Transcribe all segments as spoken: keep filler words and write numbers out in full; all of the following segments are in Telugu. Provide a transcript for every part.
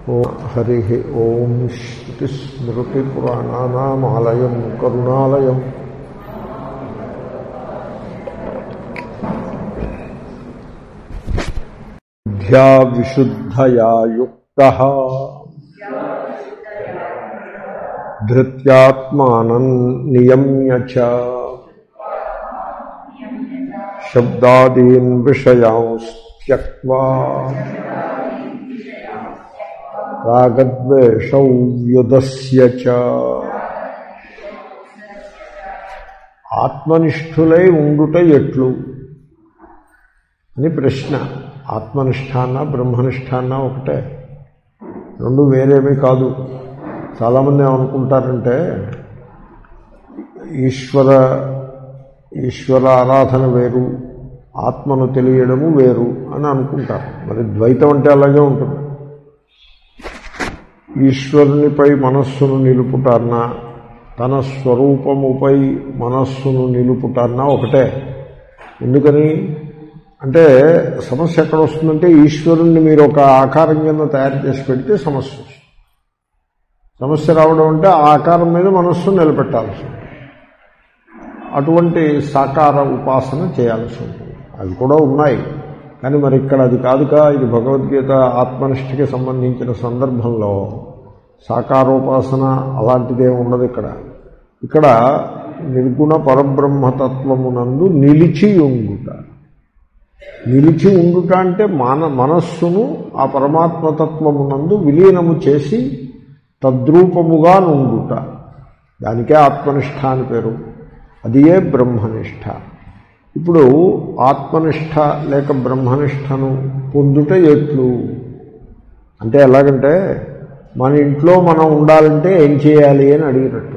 హరి ఓం శ్రుతిస్మృతిపురాణానామాలయం కరుణాలయం బుద్ధ్యా విశుద్ధయా యుక్తః ధృత్యాత్మానం నియమ్య చ శబ్దాదీన్ విషయాంస్ త్యక్త్వా రాగద్వేషౌ వ్యుదస్య చ. ఆత్మనిష్ఠులై ఉండుట ఎట్లు అని ప్రశ్న. ఆత్మనిష్టాన్న బ్రహ్మనిష్టాన్న ఒకటే, రెండు వేరేమీ కాదు. చాలామంది ఏమనుకుంటారంటే ఈశ్వర ఈశ్వర ఆరాధన వేరు, ఆత్మను తెలియడము వేరు అని అనుకుంటారు. మరి ద్వైతం అంటే అలాగే ఉంటుంది. ఈశ్వరునిపై మనస్సును నిలుపుటాన్నా తన స్వరూపముపై మనస్సును నిలుపుటాన్నా ఒకటే. ఎందుకని అంటే సమస్య ఎక్కడ వస్తుందంటే ఈశ్వరుణ్ణి మీరు ఒక ఆకారం కింద తయారు చేసి పెడితే సమస్య వస్తుంది. సమస్య రావడం అంటే ఆ ఆకారం మీద మనస్సును నిలబెట్టాల్సి ఉంటుంది. అటువంటి సాకార ఉపాసన చేయాల్సి ఉంటుంది. అవి కూడా ఉన్నాయి, కానీ మరి ఇక్కడ అది కాదుగా. ఇది భగవద్గీత ఆత్మనిష్టకి సంబంధించిన సందర్భంలో సాకారోపాసన అలాంటిదే ఉండదు. ఇక్కడ ఇక్కడ నిర్గుణ పరబ్రహ్మతత్వమునందు నిలిచి ఉండుట. నిలిచి ఉండుట అంటే మన మనస్సును ఆ పరమాత్మతత్వమునందు విలీనము చేసి తద్రూపముగా నుండుట. దానికే ఆత్మనిష్ట అని పేరు. అదియే బ్రహ్మనిష్ట. ఇప్పుడు ఆత్మనిష్ట లేక బ్రహ్మనిష్టను పొందుట ఎట్లు అంటే ఎలాగంటే, మన ఇంట్లో మనం ఉండాలంటే ఏం చేయాలి అని అడిగినట్టు.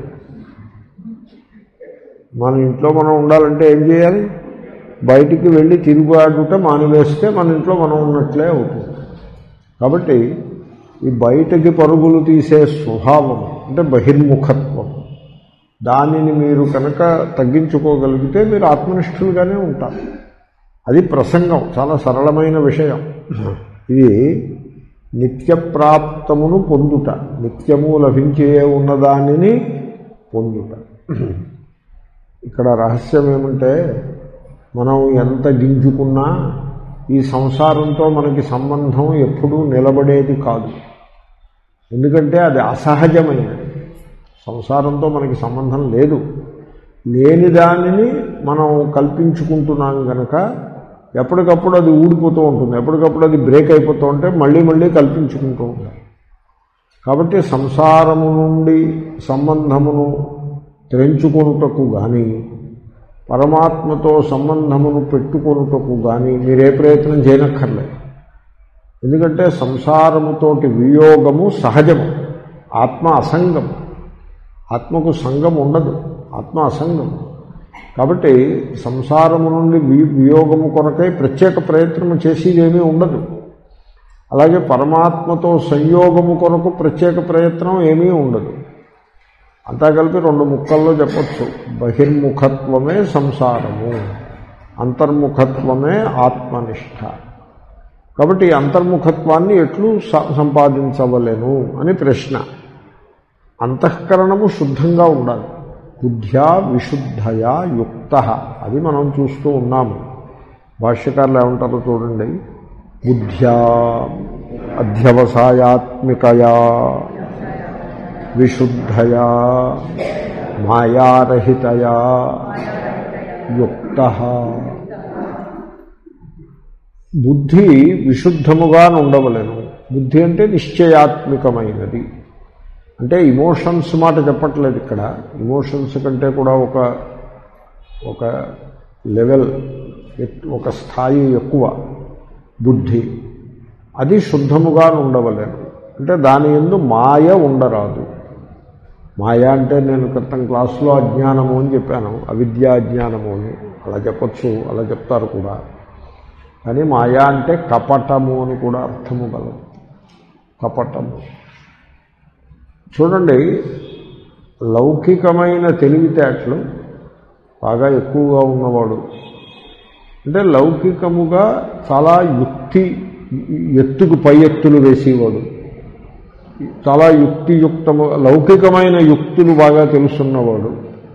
మన ఇంట్లో మనం ఉండాలంటే ఏం చేయాలి? బయటికి వెళ్ళి తిరుగుబాటుట మానివేస్తే మన ఇంట్లో మనం ఉన్నట్లే అవుతుంది. కాబట్టి ఈ బయటకి పరుగులు తీసే స్వభావం అంటే బహిర్ముఖత్వం, దానిని మీరు కనుక తగ్గించుకోగలిగితే మీరు ఆత్మనిష్ఠులుగానే ఉంటారు. అది ప్రసంగం, చాలా సరళమైన విషయం. ఇది నిత్యప్రాప్తమును పొందుట, నిత్యము లభించే ఉన్నదానిని పొందుట. ఇక్కడ రహస్యం ఏమంటే, మనం ఎంత గింజుకున్నా ఈ సంసారంతో మనకి సంబంధం ఎప్పుడూ నిలబడేది కాదు. ఎందుకంటే అది అసహజమైనది. సంసారంతో మనకి సంబంధం లేదు. లేని దానిని మనం కల్పించుకుంటున్నాం కనుక ఎప్పటికప్పుడు అది ఊడిపోతూ ఉంటుంది, ఎప్పటికప్పుడు అది బ్రేక్ అయిపోతూ ఉంటే మళ్ళీ మళ్ళీ కల్పించుకుంటూ ఉంటాం. కాబట్టి సంసారము నుండి సంబంధమును తెంచుకొనుటకు కానీ పరమాత్మతో సంబంధమును పెట్టుకొనుటకు కానీ మీరే ప్రయత్నం చేయనక్కర్లేదు. ఎందుకంటే సంసారముతోటి వియోగము సహజము. ఆత్మ అసంగము. ఆత్మకు సంగం ఉండదు, ఆత్మ అసంగం. కాబట్టి సంసారము నుండి వియోగము కొరకై ప్రత్యేక ప్రయత్నము చేసేదేమీ ఉండదు. అలాగే పరమాత్మతో సంయోగము కొరకు ప్రత్యేక ప్రయత్నం ఏమీ ఉండదు. అంతా కలిపి రెండు ముక్కల్లో చెప్పచ్చు. బహిర్ముఖత్వమే సంసారము, అంతర్ముఖత్వమే ఆత్మనిష్ట. కాబట్టి ఈ అంతర్ముఖత్వాన్ని ఎట్లు సంపాదించవలెను అని ప్రశ్న. అంతఃకరణము శుద్ధంగా ఉండాలి. బుద్ధ్యా విశుద్ధయా యుక్త, అది మనం చూస్తూ ఉన్నాము. భాష్యకారులు ఏమంటారో చూడండి. బుద్ధ్యా అధ్యవసాయాత్మికయా విశుద్ధయా మాయారహితయా యుక్త. బుద్ధి విశుద్ధముగా ఉండవలెను. బుద్ధి అంటే నిశ్చయాత్మికమైనది. అంటే ఇమోషన్స్ మాట చెప్పట్లేదు ఇక్కడ. ఇమోషన్స్ కంటే కూడా ఒక ఒక లెవెల్, ఒక స్థాయి ఎక్కువ బుద్ధి. అది శుద్ధముగా ఉండవలేను. అంటే దాని యందు మాయ ఉండరాదు. మాయ అంటే నేను క్రితం క్లాసులో అజ్ఞానము అని చెప్పాను, అవిద్యా అజ్ఞానము అని అలా చెప్పచ్చు, అలా చెప్తారు కూడా. కానీ మాయా అంటే కపటము అని కూడా అర్థము కలదు. కపటము చూడండి, లౌకికమైన తెలివితేటలు బాగా ఎక్కువగా ఉన్నవాడు అంటే లౌకికముగా చాలా యుక్తి, ఎత్తుకు పై ఎత్తులు వేసేవాడు, చాలా యుక్తియుక్తము లౌకికమైన యుక్తులు బాగా తెలుసున్నవాడు,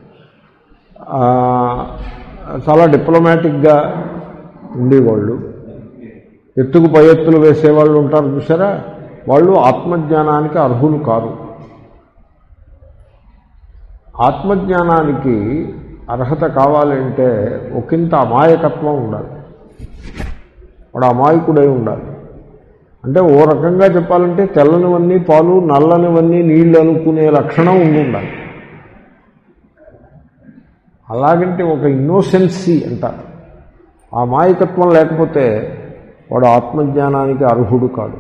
చాలా డిప్లొమాటిక్గా ఉండేవాళ్ళు, ఎత్తుకు పై ఎత్తులు వేసేవాళ్ళు ఉంటారు చూసారా, వాళ్ళు ఆత్మజ్ఞానానికి అర్హులు కారు. ఆత్మజ్ఞానానికి అర్హత కావాలంటే ఒకంత అమాయకత్వం ఉండాలి. వాడు అమాయకుడై ఉండాలి. అంటే ఓ రకంగా చెప్పాలంటే తెల్లనివన్నీ పాలు, నల్లనివన్నీ నీళ్ళు అనుకునే లక్షణం ఉండి ఉండాలి. అలాగంటే ఒక ఇన్నోసెన్సీ అంటారు. ఆ అమాయకత్వం లేకపోతే వాడు ఆత్మజ్ఞానానికి అర్హుడు కాదు.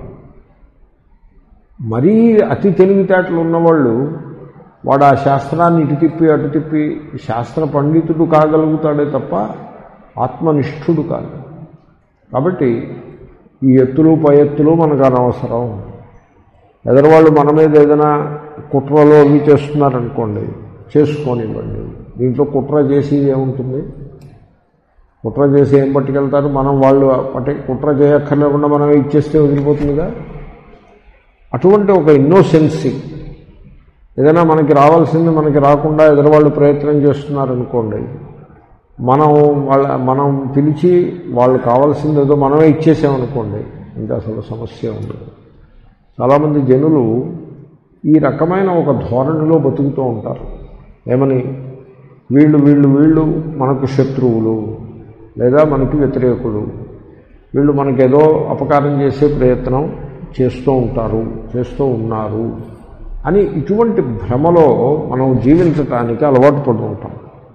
మరీ అతి తెలివితేటలు ఉన్నవాళ్ళు వాడు ఆ శాస్త్రాన్ని ఇటు తిప్పి అటు తిప్పి శాస్త్ర పండితుడు కాగలుగుతాడే తప్ప ఆత్మనిష్ఠుడు కాదు. కాబట్టి ఈ ఎత్తులు పై ఎత్తులు మనకు అనవసరం. ఎదరవాళ్ళు మన మీద ఏదైనా కుట్రలో అవి చేస్తున్నారనుకోండి, చేసుకోనివ్వండి. దీంట్లో కుట్ర చేసి ఏముంటుంది? కుట్ర చేసి ఏం పట్టుకెళ్తారు? మనం వాళ్ళు పట్టి కుట్ర చేయక్కర్లేకుండా మనం ఇచ్చేస్తే వదిలిపోతుందిగా. అటువంటి ఒక ఇన్నోసెన్సీ, ఏదైనా మనకి రావాల్సింది మనకి రాకుండా ఎదరవాళ్ళు ప్రయత్నం చేస్తున్నారనుకోండి, మనం వాళ్ళ మనం పిలిచి వాళ్ళు కావాల్సింది ఏదో మనమే ఇచ్చేసామనుకోండి, ఇంకా అసలు సమస్య ఉండదు. చాలామంది జనులు ఈ రకమైన ఒక ధోరణిలో బతుకుతూ ఉంటారు. ఏమని? వీళ్ళు వీళ్ళు వీళ్ళు మనకు శత్రువులు లేదా మనకి వ్యతిరేకులు, వీళ్ళు మనకేదో అపకారం చేసే ప్రయత్నం చేస్తూ ఉంటారు, చేస్తూ ఉన్నారు అని ఇటువంటి భ్రమలో మనం జీవించటానికి అలవాటు పడుతూ ఉంటాం.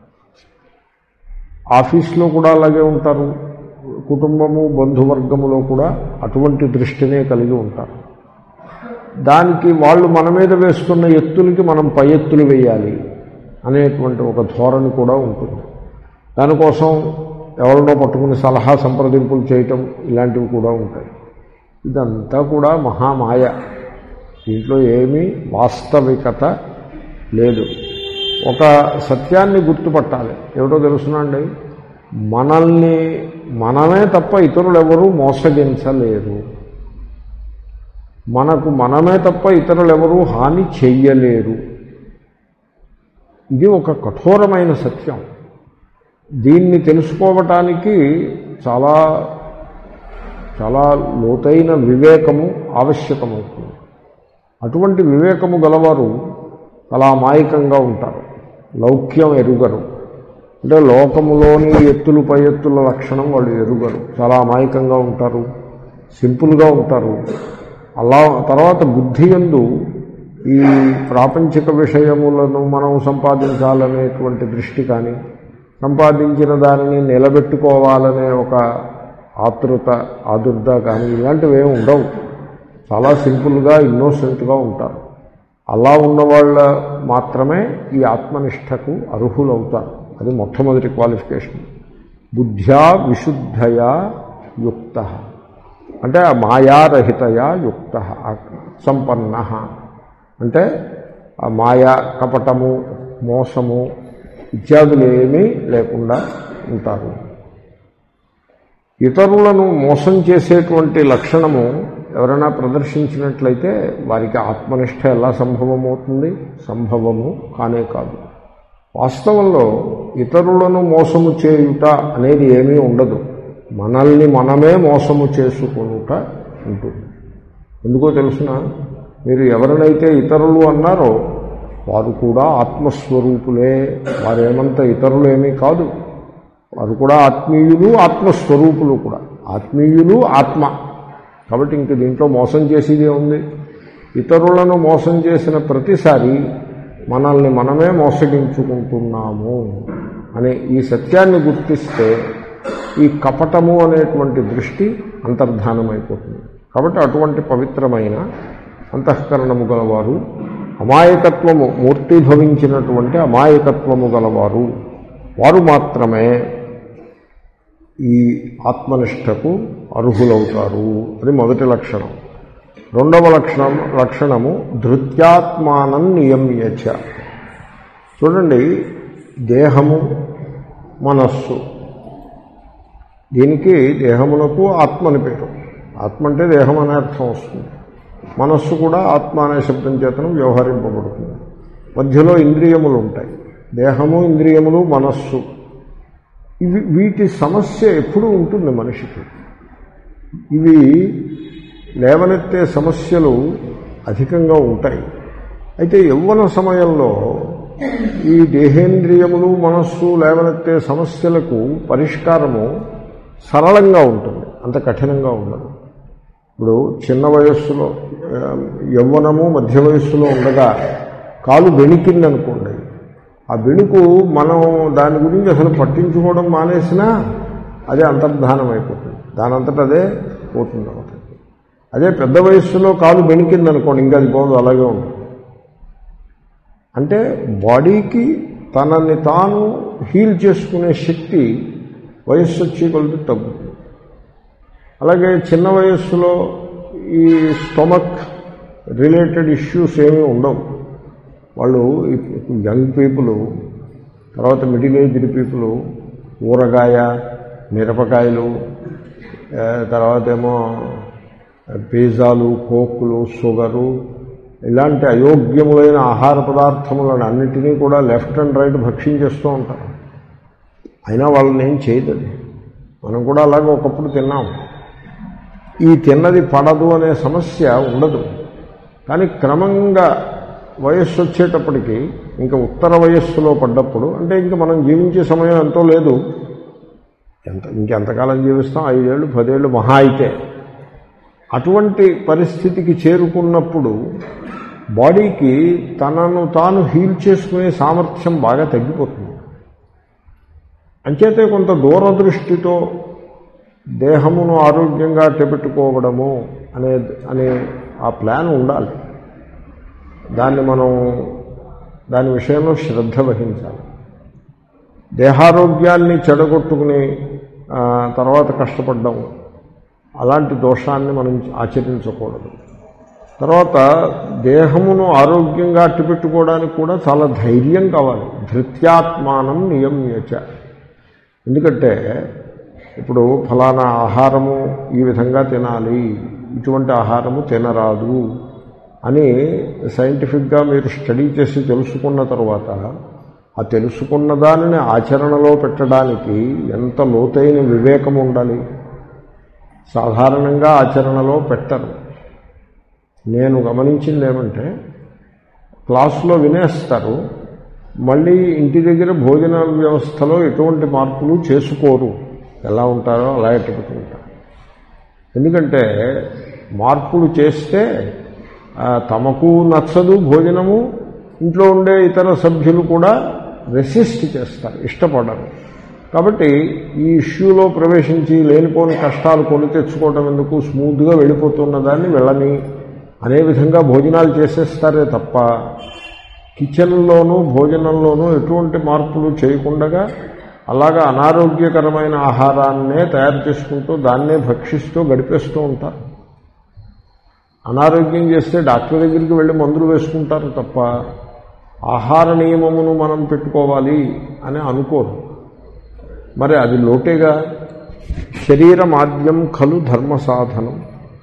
ఆఫీస్లో కూడా అలాగే ఉంటారు, కుటుంబము బంధువర్గములో కూడా అటువంటి దృష్టినే కలిగి ఉంటారు. దానికి వాళ్ళు మన మీద వేస్తున్న ఎత్తులకి మనం పై ఎత్తులు వేయాలి అనేటువంటి ఒక ధోరణి కూడా ఉంటుంది. దానికోసం ఎవరినో పట్టుకుని సలహా సంప్రదింపులు చేయటం ఇలాంటివి కూడా ఉంటాయి. ఇదంతా కూడా మహామాయ. దీంట్లో ఏమీ వాస్తవికత లేదు. ఒక సత్యాన్ని గుర్తుపట్టాలి. ఏమిటో తెలుసునండి, మనల్ని మనమే తప్ప ఇతరులు ఎవరూ మోసగించలేరు. మనకు మనమే తప్ప ఇతరులు ఎవరూ హాని చెయ్యలేరు. ఇది ఒక కఠోరమైన సత్యం. దీన్ని తెలుసుకోవటానికి చాలా చాలా లోతైన వివేకము ఆవశ్యకమవుతుంది. అటువంటి వివేకము గలవారు చాలా అమాయకంగా ఉంటారు, లౌక్యం ఎరుగరు. అంటే లోకములోని ఎత్తులు పై ఎత్తుల లక్షణం వాళ్ళు ఎరుగరు, చాలా అమాయకంగా ఉంటారు, సింపుల్గా ఉంటారు. అలా తర్వాత బుద్ధి యందు ఈ ప్రాపంచిక విషయములను మనం సంపాదించాలనేటువంటి దృష్టి కానీ, సంపాదించిన దానిని నిలబెట్టుకోవాలనే ఒక ఆతృత ఆదుర్ద కానీ ఇలాంటివి ఏమి ఉండవు. చాలా సింపుల్గా ఇన్నోసెంట్గా ఉంటారు. అలా ఉన్నవాళ్ళ మాత్రమే ఈ ఆత్మనిష్టకు అర్హులవుతారు. అది మొట్టమొదటి క్వాలిఫికేషన్. బుద్ధ్యా విశుద్ధయా యుక్త అంటే మాయారహితయా యుక్త సంపన్న అంటే ఆ మాయా కపటము మోసము ఇత్యాదులు ఏమీ లేకుండా ఉంటారు. ఇతరులను మోసం చేసేటువంటి లక్షణము ఎవరైనా ప్రదర్శించినట్లయితే వారికి ఆత్మనిష్ట ఎలా సంభవమవుతుంది? సంభవము కానే కాదు. వాస్తవంలో ఇతరులను మోసము చేయుట అనేది ఏమీ ఉండదు. మనల్ని మనమే మోసము చేసుకొనుట ఉంటుంది. ఎందుకో తెలుసిన, మీరు ఎవరినైతే ఇతరులు అన్నారో వారు కూడా ఆత్మస్వరూపులే. వారేమంత ఇతరులు ఏమీ కాదు. వారు కూడా ఆత్మీయులు, ఆత్మస్వరూపులు కూడా. ఆత్మీయులు ఆత్మ. కాబట్టి ఇంక దీంట్లో మోసం చేసేదే ఉంది. ఇతరులను మోసం చేసిన ప్రతిసారి మనల్ని మనమే మోసగించుకుంటున్నాము అనే ఈ సత్యాన్ని గుర్తిస్తే ఈ కపటము అనేటువంటి దృష్టి అంతర్ధానమైపోతుంది. కాబట్టి అటువంటి పవిత్రమైన అంతఃకరణము గలవారు, అమాయకత్వము మూర్తిభవించినటువంటి అమాయకత్వము గలవారు, వారు మాత్రమే ఈ ఆత్మనిష్టకు అర్హులవుతారు. అది మొదటి లక్షణం. రెండవ లక్షణం లక్షణము ధృత్యాత్మానం నియమ్యచ. చూడండి, దేహము మనస్సు, దీనికి దేహమునకు ఆత్మ అని పేరు. ఆత్మ అంటే దేహం అనే అర్థం వస్తుంది. మనస్సు కూడా ఆత్మ అనే శబ్దం చేతను వ్యవహరింపబడుతుంది. మధ్యలో ఇంద్రియములు ఉంటాయి, దేహము, ఇంద్రియములు, మనస్సు. ఇవి వీటి సమస్య ఎప్పుడూ ఉంటుంది మనిషికి. ఇవి లేవనెత్తే సమస్యలు అధికంగా ఉంటాయి. అయితే యవ్వన సమయంలో ఈ దేహేంద్రియములు, మనస్సు లేవనెత్తే సమస్యలకు పరిష్కారము సరళంగా ఉంటుంది, అంత కఠినంగా ఉండదు. ఇప్పుడు చిన్న వయస్సులో, యవ్వనము మధ్య వయస్సులో ఉండగా కాలు బెణికిందనుకోండి, ఆ బెణుకు మనం దాని గురించి అసలు పట్టించుకోవడం మానేసినా అదే అంతర్ధానం అయిపోతుంది, దానంతట అదే పోతుంది అవుతుంది. అదే పెద్ద వయస్సులో కాలు బెణికిందనుకోండి, ఇంకా అది పోదు, అలాగే ఉంటుంది. అంటే బాడీకి తనని తాను హీల్ చేసుకునే శక్తి వయస్సు వచ్చి కొలిది తగ్గుతుంది. అలాగే చిన్న వయస్సులో ఈ స్టొమక్ రిలేటెడ్ ఇష్యూస్ ఏమీ ఉండవు. వాళ్ళు యంగ్ పీపుల్, తర్వాత మిడిల్ ఏజ్డ్ పీపుల్ ఊరగాయ, మిరపకాయలు, తర్వాత ఏమో పిజ్జాలు, కోకులు, షుగరు, ఇలాంటి అయోగ్యములైన ఆహార పదార్థములను అన్నిటినీ కూడా లెఫ్ట్ అండ్ రైట్ భక్షించేస్తూ ఉంటారు. అయినా వాళ్ళని ఏం చేయదు. మనం కూడా అలాగే ఒకప్పుడు తిన్నాం. ఈ తిన్నది పడదు అనే సమస్య ఉండదు. కానీ క్రమంగా వయస్సు వచ్చేటప్పటికి, ఇంకా ఉత్తర వయస్సులో పడ్డప్పుడు, అంటే ఇంకా మనం జీవించే సమయం ఎంతో లేదు, ఎంత ఇంకెంతకాలం జీవిస్తాం, ఐదేళ్ళు పదేళ్ళు మహా అయితే. అటువంటి పరిస్థితికి చేరుకున్నప్పుడు బాడీకి తనను తాను హీల్ చేసుకునే సామర్థ్యం బాగా తగ్గిపోతుంది. అంచేతే కొంత దూరదృష్టితో దేహమును ఆరోగ్యంగా అట్టపెట్టుకోవడము అనే అనే ఆ ప్లాన్ ఉండాలి. దాన్ని మనం దాని విషయంలో శ్రద్ధ వహించాలి. దేహారోగ్యాన్ని చెడగొట్టుకుని తర్వాత కష్టపడ్డం, అలాంటి దోషాన్ని మనం ఆచరించకూడదు. తర్వాత దేహమును ఆరోగ్యంగా అట్టిపెట్టుకోవడానికి కూడా చాలా ధైర్యం కావాలి. ధృత్యాత్మానం నియమ్యచ. ఎందుకంటే ఇప్పుడు ఫలానా ఆహారము ఈ విధంగా తినాలి, ఇటువంటి ఆహారము తినరాదు అని సైంటిఫిక్గా మీరు స్టడీ చేసి తెలుసుకున్న తర్వాత ఆ తెలుసుకున్న దానిని ఆచరణలో పెట్టడానికి ఎంత లోతైన వివేకం ఉండాలి. సాధారణంగా ఆచరణలో పెట్టరు. నేను గమనించింది ఏమంటే, క్లాసులో వినేస్తారు, మళ్ళీ ఇంటి దగ్గర భోజన వ్యవస్థలో ఎటువంటి మార్పులు చేసుకోరు. ఎలా ఉంటారో అలా ఎట్టుకుంటారు. ఎందుకంటే మార్పులు చేస్తే తమకు నచ్చదు భోజనము, ఇంట్లో ఉండే ఇతర సభ్యులు కూడా రెసిస్ట్ చేస్తారు, ఇష్టపడరు. కాబట్టి ఈ ఇష్యూలో ప్రవేశించి లేనిపోని కష్టాలు కొని తెచ్చుకోవడం ఎందుకు, స్మూత్గా వెళ్ళిపోతున్న దాన్ని వెళ్ళని అనే విధంగా భోజనాలు చేసేస్తారే తప్ప కిచెన్లోనూ భోజనంలోనూ ఎటువంటి మార్పులు చేయకుండా అలాగా అనారోగ్యకరమైన ఆహారాన్నే తయారు చేసుకుంటూ దాన్నే భక్షిస్తూ గడిపేస్తూ ఉంటారు. అనారోగ్యం చేస్తే డాక్టర్ దగ్గరికి వెళ్ళి మందులు వేసుకుంటారు తప్ప ఆహార నియమమును మనం పెట్టుకోవాలి అని అనుకోరు. మరి అది లోటేగా. శరీరమాద్యం ఖలు ధర్మ సాధనం.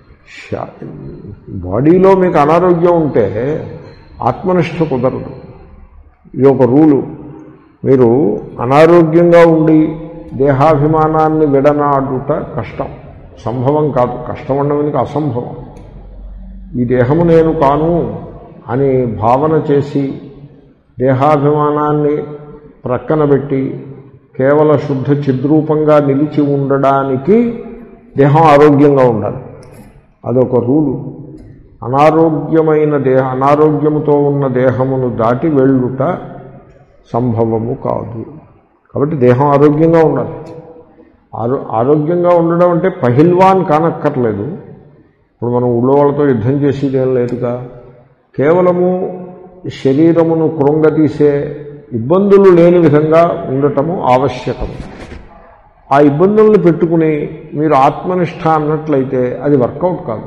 బాడీలో మీకు అనారోగ్యం ఉంటే ఆత్మనిష్ట కుదరదు. ఇది ఒక రూలు. మీరు అనారోగ్యంగా ఉండి దేహాభిమానాన్ని విడనాడుట కష్టం, సంభవం కాదు. కష్టం ఉండడానికి అసంభవం. ఈ దేహము నేను కాను అని భావన చేసి దేహాభిమానాన్ని ప్రక్కన పెట్టి కేవల శుద్ధ చిద్రూపంగా నిలిచి ఉండడానికి దేహం ఆరోగ్యంగా ఉండాలి. అదొక రూలు. అనారోగ్యమైన దేహ అనారోగ్యముతో ఉన్న దేహమును దాటి వెళ్ళుట సంభవము కాదు. కాబట్టి దేహం ఆరోగ్యంగా ఉండాలి. ఆరో ఆరోగ్యంగా ఉండడం అంటే పహిల్వాన్ కానక్కర్లేదు. ఇప్పుడు మనం ఊళ్ళో వాళ్ళతో యుద్ధం చేసేది ఏం లేదుగా. కేవలము శరీరమును కృంగతీసే ఇబ్బందులు లేని విధంగా ఉండటము ఆవశ్యకము. ఆ ఇబ్బందులను పెట్టుకుని మీరు ఆత్మనిష్ట అన్నట్లయితే అది వర్కౌట్ కాదు.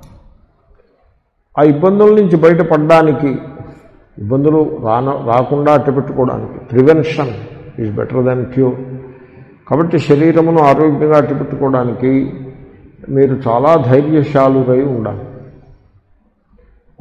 ఆ ఇబ్బందుల నుంచి బయటపడడానికి, ఇబ్బందులు రాన రాకుండా అట్టపెట్టుకోవడానికి prevention is better than cure. కాబట్టి శరీరమును ఆరోగ్యంగా అట్టపెట్టుకోవడానికి మీరు చాలా ధైర్యశాలురై ఉండాలి.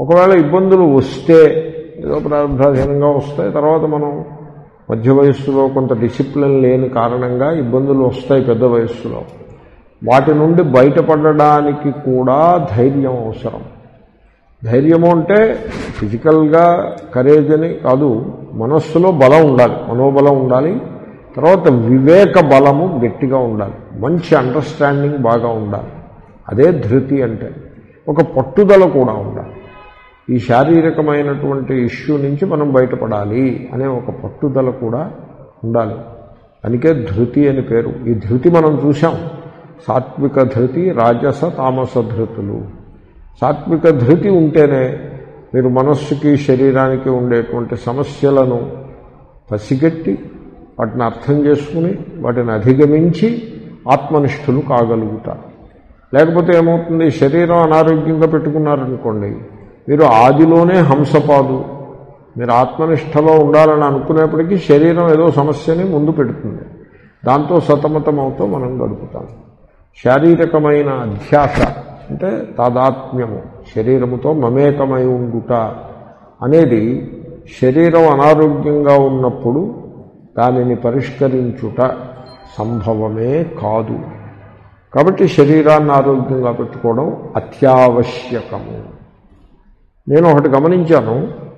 ఒకవేళ ఇబ్బందులు వస్తే ఏదో ప్రారంభాధీనంగా వస్తాయి, తర్వాత మనం మధ్య వయస్సులో కొంత డిసిప్లిన్ లేని కారణంగా ఇబ్బందులు వస్తాయి పెద్ద వయస్సులో. వాటి నుండి బయటపడడానికి కూడా ధైర్యం అవసరం. ధైర్యము అంటే ఫిజికల్గా కరేజ్ అని కాదు, మనస్సులో బలం ఉండాలి, మనోబలం ఉండాలి. తర్వాత వివేక బలము గట్టిగా ఉండాలి, మంచి అండర్స్టాండింగ్ బాగా ఉండాలి. అదే ధృతి అంటే. ఒక పట్టుదల కూడా ఉండాలి. ఈ శారీరకమైనటువంటి ఇష్యూ నుంచి మనం బయటపడాలి అనే ఒక పట్టుదల కూడా ఉండాలి. అందుకే ధృతి అని పేరు. ఈ ధృతి మనం చూసాం, సాత్విక ధృతి, రాజస తామస ధృతులు. సాత్విక ధృతి ఉంటేనే మీరు మనస్సుకి శరీరానికి ఉండేటువంటి సమస్యలను పసిగట్టి వాటిని అర్థం చేసుకుని వాటిని అధిగమించి ఆత్మనిష్ఠులు కాగలుగుతారు. లేకపోతే ఏమవుతుంది, శరీరం అనారోగ్యంగా పెట్టుకున్నారనుకోండి, మీరు ఆదిలోనే హంసపాదు. మీరు ఆత్మనిష్టలో ఉండాలని అనుకునేప్పటికీ శరీరం ఏదో సమస్యని ముందు పెడుతుంది, దాంతో సతమతమవుతూ మనం గడుపుతాం. శారీరకమైన అధ్యాస అంటే తాదాత్మ్యము, శరీరముతో మమేకమై ఉండుట అనేది శరీరం అనారోగ్యంగా ఉన్నప్పుడు దానిని పరిష్కరించుట సంభవమే కాదు. కాబట్టి శరీరాన్ని ఆరోగ్యంగా పెట్టుకోవడం అత్యావశ్యకము. నేను ఒకటి గమనించాను,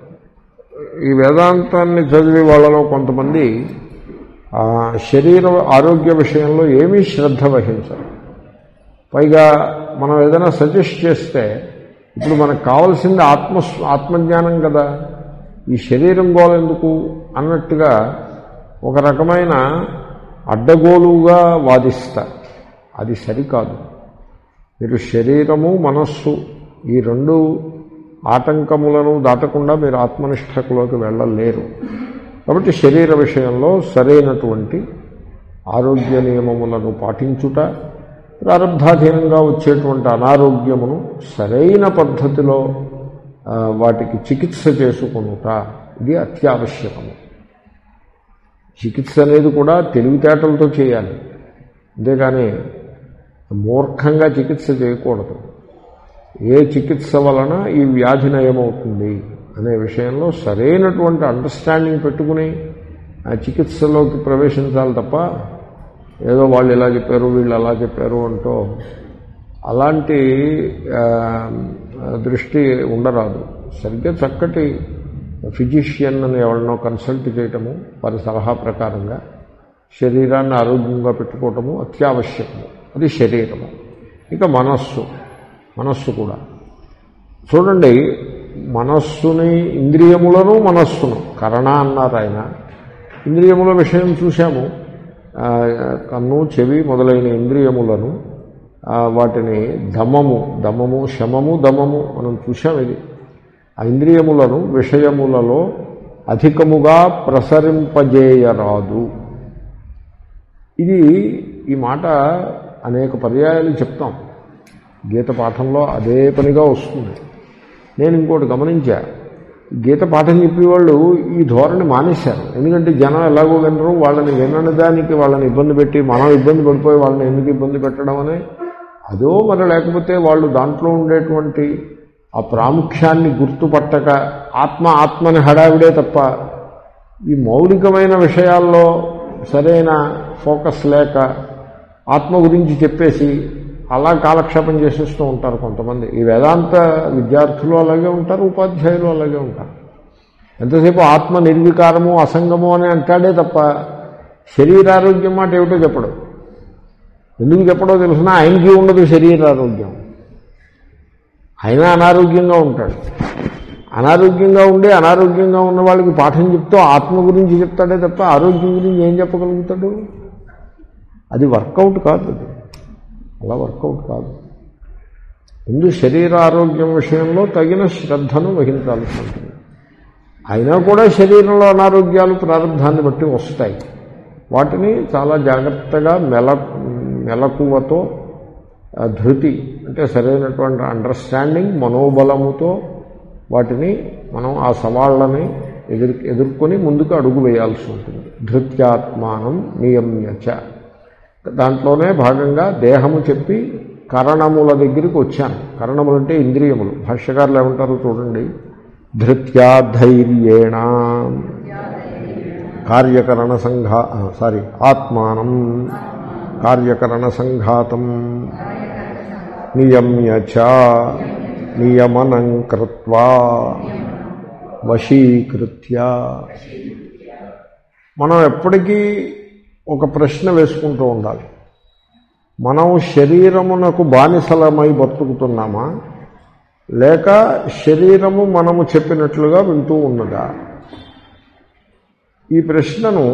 ఈ వేదాంతాన్ని చదివే వాళ్ళలో కొంతమంది శరీర ఆరోగ్య విషయంలో ఏమీ శ్రద్ధ వహించరు. పైగా మనం ఏదైనా సజెస్ట్ చేస్తే, ఇప్పుడు మనకు కావాల్సింది ఆత్మ ఆత్మజ్ఞానం కదా, ఈ శరీరం గోలెందుకు అన్నట్టుగా ఒక రకమైన అడ్డగోలుగా వాదిస్తారు. అది సరికాదు. మీరు శరీరము మనస్సు ఈ రెండు ఆటంకములను దాటకుండా మీరు ఆత్మనిష్టకులోకి వెళ్ళలేరు. కాబట్టి శరీర విషయంలో సరైనటువంటి ఆరోగ్య నియమములను పాటించుట, ప్రారంధాధీనంగా వచ్చేటువంటి అనారోగ్యమును సరైన పద్ధతిలో వాటికి చికిత్స చేసుకొనుట, ఇది అత్యావశ్యకము. చికిత్స అనేది కూడా తెలివితేటలతో చేయాలి, అంతేగాని మూర్ఖంగా చికిత్స చేయకూడదు. ఏ చికిత్స వలన ఈ వ్యాధి నయమవుతుంది అనే విషయంలో సరైనటువంటి అండర్స్టాండింగ్ పెట్టుకుని ఆ చికిత్సలోకి ప్రవేశించాలి తప్ప ఏదో వాళ్ళు ఇలా చెప్పారు వీళ్ళు అలా చెప్పారు అంటూ అలాంటి దృష్టి ఉండరాదు. సరిగ్గా చక్కటి ఫిజిషియన్ అని ఎవరినో కన్సల్ట్ చేయటము, వారి సలహా ప్రకారంగా శరీరాన్ని ఆరోగ్యంగా పెట్టుకోవటము అత్యావశ్యకము. అది శరీరము. ఇక మనస్సు, మనస్సు కూడా చూడండి, మనస్సుని ఇంద్రియములను మనస్సును కరణ అన్నారు ఆయన. ఇంద్రియముల విషయం చూశాము, కన్ను చెవి మొదలైన ఇంద్రియములను వాటిని దమము దమము శమము దమము మనం చూశాం. ఇది ఆ ఇంద్రియములను విషయములలో అధికముగా ప్రసరింపజేయరాదు. ఇది ఈ మాట అనేక పర్యాయాలు చెప్తాం, గీత పాఠంలో అదే పనిగా వస్తుంది. నేను ఇంకోటి గమనించా, గీత పాఠం చెప్పేవాళ్ళు ఈ ధోరణి మానేశారు. ఎందుకంటే జనం ఎలాగో వినరు, వాళ్ళని వినని దానికి వాళ్ళని ఇబ్బంది పెట్టి మనం ఇబ్బంది పడిపోయి వాళ్ళని ఎందుకు ఇబ్బంది పెట్టడం అని అదో మరి, లేకపోతే వాళ్ళు దాంట్లో ఉండేటువంటి ఆ ప్రాముఖ్యాన్ని గుర్తుపట్టక ఆత్మ ఆత్మని హడావిడే తప్ప ఈ మౌలికమైన విషయాల్లో సరైన ఫోకస్ లేక ఆత్మ గురించి చెప్పేసి అలా కాలక్షేపం చేసేస్తూ ఉంటారు కొంతమంది. ఈ వేదాంత విద్యార్థులు అలాగే ఉంటారు, ఉపాధ్యాయులు అలాగే ఉంటారు. ఎంతసేపు ఆత్మ నిర్వికారము అసంగము అని అంటాడే తప్ప శరీరారోగ్యం మాట ఏమిటో చెప్పడు. ఎందుకు చెప్పడో తెలిసినా ఆయనకి ఉండదు శరీరారోగ్యం, ఆయన అనారోగ్యంగా ఉంటాడు. అనారోగ్యంగా ఉండి అనారోగ్యంగా ఉన్న వాళ్ళకి పాఠం చెప్తూ ఆత్మ గురించి చెప్తాడే తప్ప ఆరోగ్యం గురించి ఏం చెప్పగలుగుతాడు? అది వర్కౌట్ కాదు, అది అలా వర్కౌట్ కాదు. ముందు శరీర ఆరోగ్యం విషయంలో తగిన శ్రద్ధను వహించాల్సి ఉంటుంది. అయినా కూడా శరీరంలో అనారోగ్యాలు ప్రారంభాన్ని బట్టి వస్తాయి. వాటిని చాలా జాగ్రత్తగా మెల మెలకువతో ధృతి అంటే సరైనటువంటి అండర్స్టాండింగ్ మనోబలముతో వాటిని మనం ఆ సవాళ్ళని ఎదురు ఎదుర్కొని ముందుకు అడుగు వేయాల్సి ఉంటుంది. ధృత్యాత్మానం నియమ్యచ, దాంట్లోనే భాగంగా దేహము చెప్పి కరణముల దగ్గరికి వచ్చాను. కరణములు అంటే ఇంద్రియములు. భాష్యకారులు ఏమంటారు చూడండి. ధృత్యా ధైర్యేణ కార్యకరణ సంఘా సారీ ఆత్మానం కార్యకరణ సంఘాతం నియమ్య చ నియమనం కృత్వా వశీకృత్య. మనం ఎప్పటికీ ఒక ప్రశ్న వేసుకుంటూ ఉండాలి. మనం శరీరమునకు బానిసలమై బతుకుతున్నామా, లేక శరీరము మనము చెప్పినట్లుగా వింటూ ఉన్నదా? ఈ ప్రశ్నను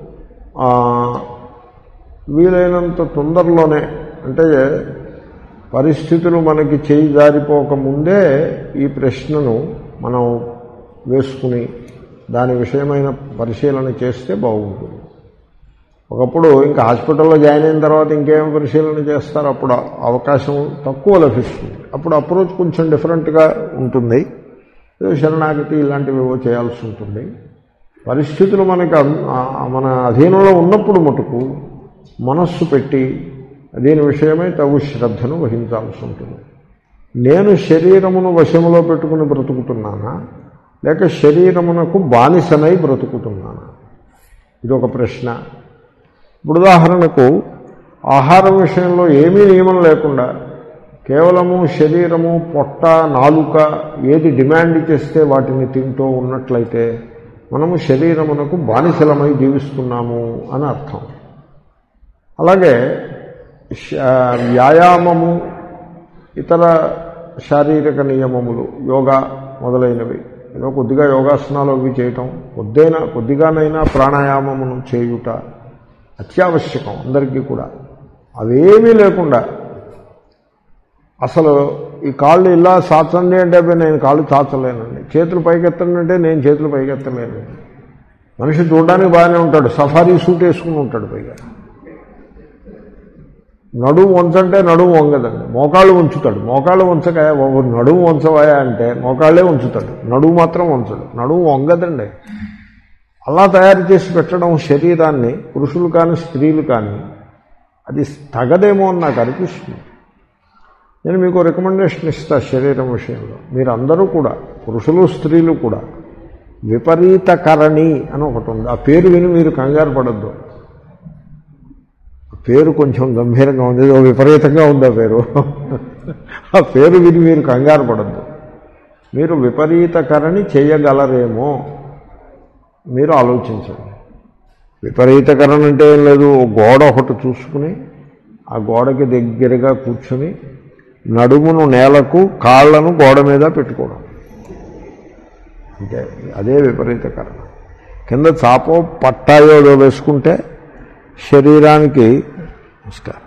వీలైనంత తొందరలోనే, అంటే పరిస్థితులు మనకి చేయి జారిపోకముందే ఈ ప్రశ్నను మనం వేసుకుని దాని విషయమైన పరిశీలన చేస్తే బాగుంటుంది. ఒకప్పుడు ఇంకా హాస్పిటల్లో జాయిన్ అయిన తర్వాత ఇంకేం పరిశీలన చేస్తారు, అప్పుడు అవకాశం తక్కువ లభిస్తుంది. అప్పుడు అప్రోచ్ కొంచెం డిఫరెంట్గా ఉంటుంది. శరణాగతి ఇలాంటివి ఏవో చేయాల్సి ఉంటుంది. పరిస్థితులు మనకి మన అధీనంలో ఉన్నప్పుడు మటుకు మనస్సు పెట్టి దీని విషయమై తగు శ్రద్ధను వహించాల్సి ఉంటుంది. నేను శరీరమును వశములో పెట్టుకుని బ్రతుకుతున్నానా, లేక శరీరమునకు బానిసనై బ్రతుకుతున్నానా? ఇది ఒక ప్రశ్న. ఇప్పుడు ఉదాహరణకు ఆహారం విషయంలో ఏమీ నియమం లేకుండా కేవలము శరీరము, పొట్ట, నాలుక ఏది డిమాండ్ చేస్తే వాటిని తింటూ ఉన్నట్లయితే మనము శరీరమునకు బానిసలమై జీవిస్తున్నాము అని అర్థం. అలాగే వ్యాయామము, ఇతర శారీరక నియమములు, యోగా మొదలైనవి, ఏదో కొద్దిగా యోగాసనాలు అవి చేయటం, కొద్దిగా కొద్దిగానైనా ప్రాణాయామమును చేయుట అత్యావశ్యకం అందరికీ కూడా. అవేమీ లేకుండా అసలు ఈ కాళ్ళు ఇలా చాచండి అంటే నేను కాళ్ళు చాచలేనండి, చేతులు పైకెత్తండి అంటే నేను చేతులు పైకెత్తలేను. మనిషి చూడడానికి బాగానే ఉంటాడు, సఫారీ సూట్ వేసుకుని ఉంటాడు. పైగా నడుము వంచంటే నడుము వంగదండి, మోకాళ్ళు ఉంచుతాడు. మోకాళ్ళు వంచక నడుము వంచవాయా అంటే మోకాళ్ళే ఉంచుతాడు, నడుము మాత్రం వంచడు. నడుము వంగదండి. అలా తయారు చేసి పెట్టడం శరీరాన్ని, పురుషులు కానీ స్త్రీలు కానీ, అది తగదేమో అని నాకు అనిపిస్తుంది. నేను మీకు రికమెండేషన్ ఇస్తా శరీరం విషయంలో. మీరందరూ కూడా, పురుషులు స్త్రీలు కూడా, విపరీతకరణి అని ఒకటి ఉంది. ఆ పేరు విని మీరు కంగారు పడద్దు. పేరు కొంచెం గంభీరంగా ఉంది, విపరీతంగా ఉంది ఆ పేరు. ఆ పేరు విని మీరు కంగారు పడద్దు. మీరు విపరీతకరణి చేయగలరేమో మీరు ఆలోచించండి. విపరీతకరణ అంటే ఏం లేదు, గోడ ఒకటి చూసుకుని ఆ గోడకి దగ్గరగా కూర్చుని నడుమును నేలకు, కాళ్లను గోడ మీద పెట్టుకోవడం, అంటే అదే విపరీతకరణ. కింద చాపో పట్టాయో వేసుకుంటే శరీరానికి నమస్కారం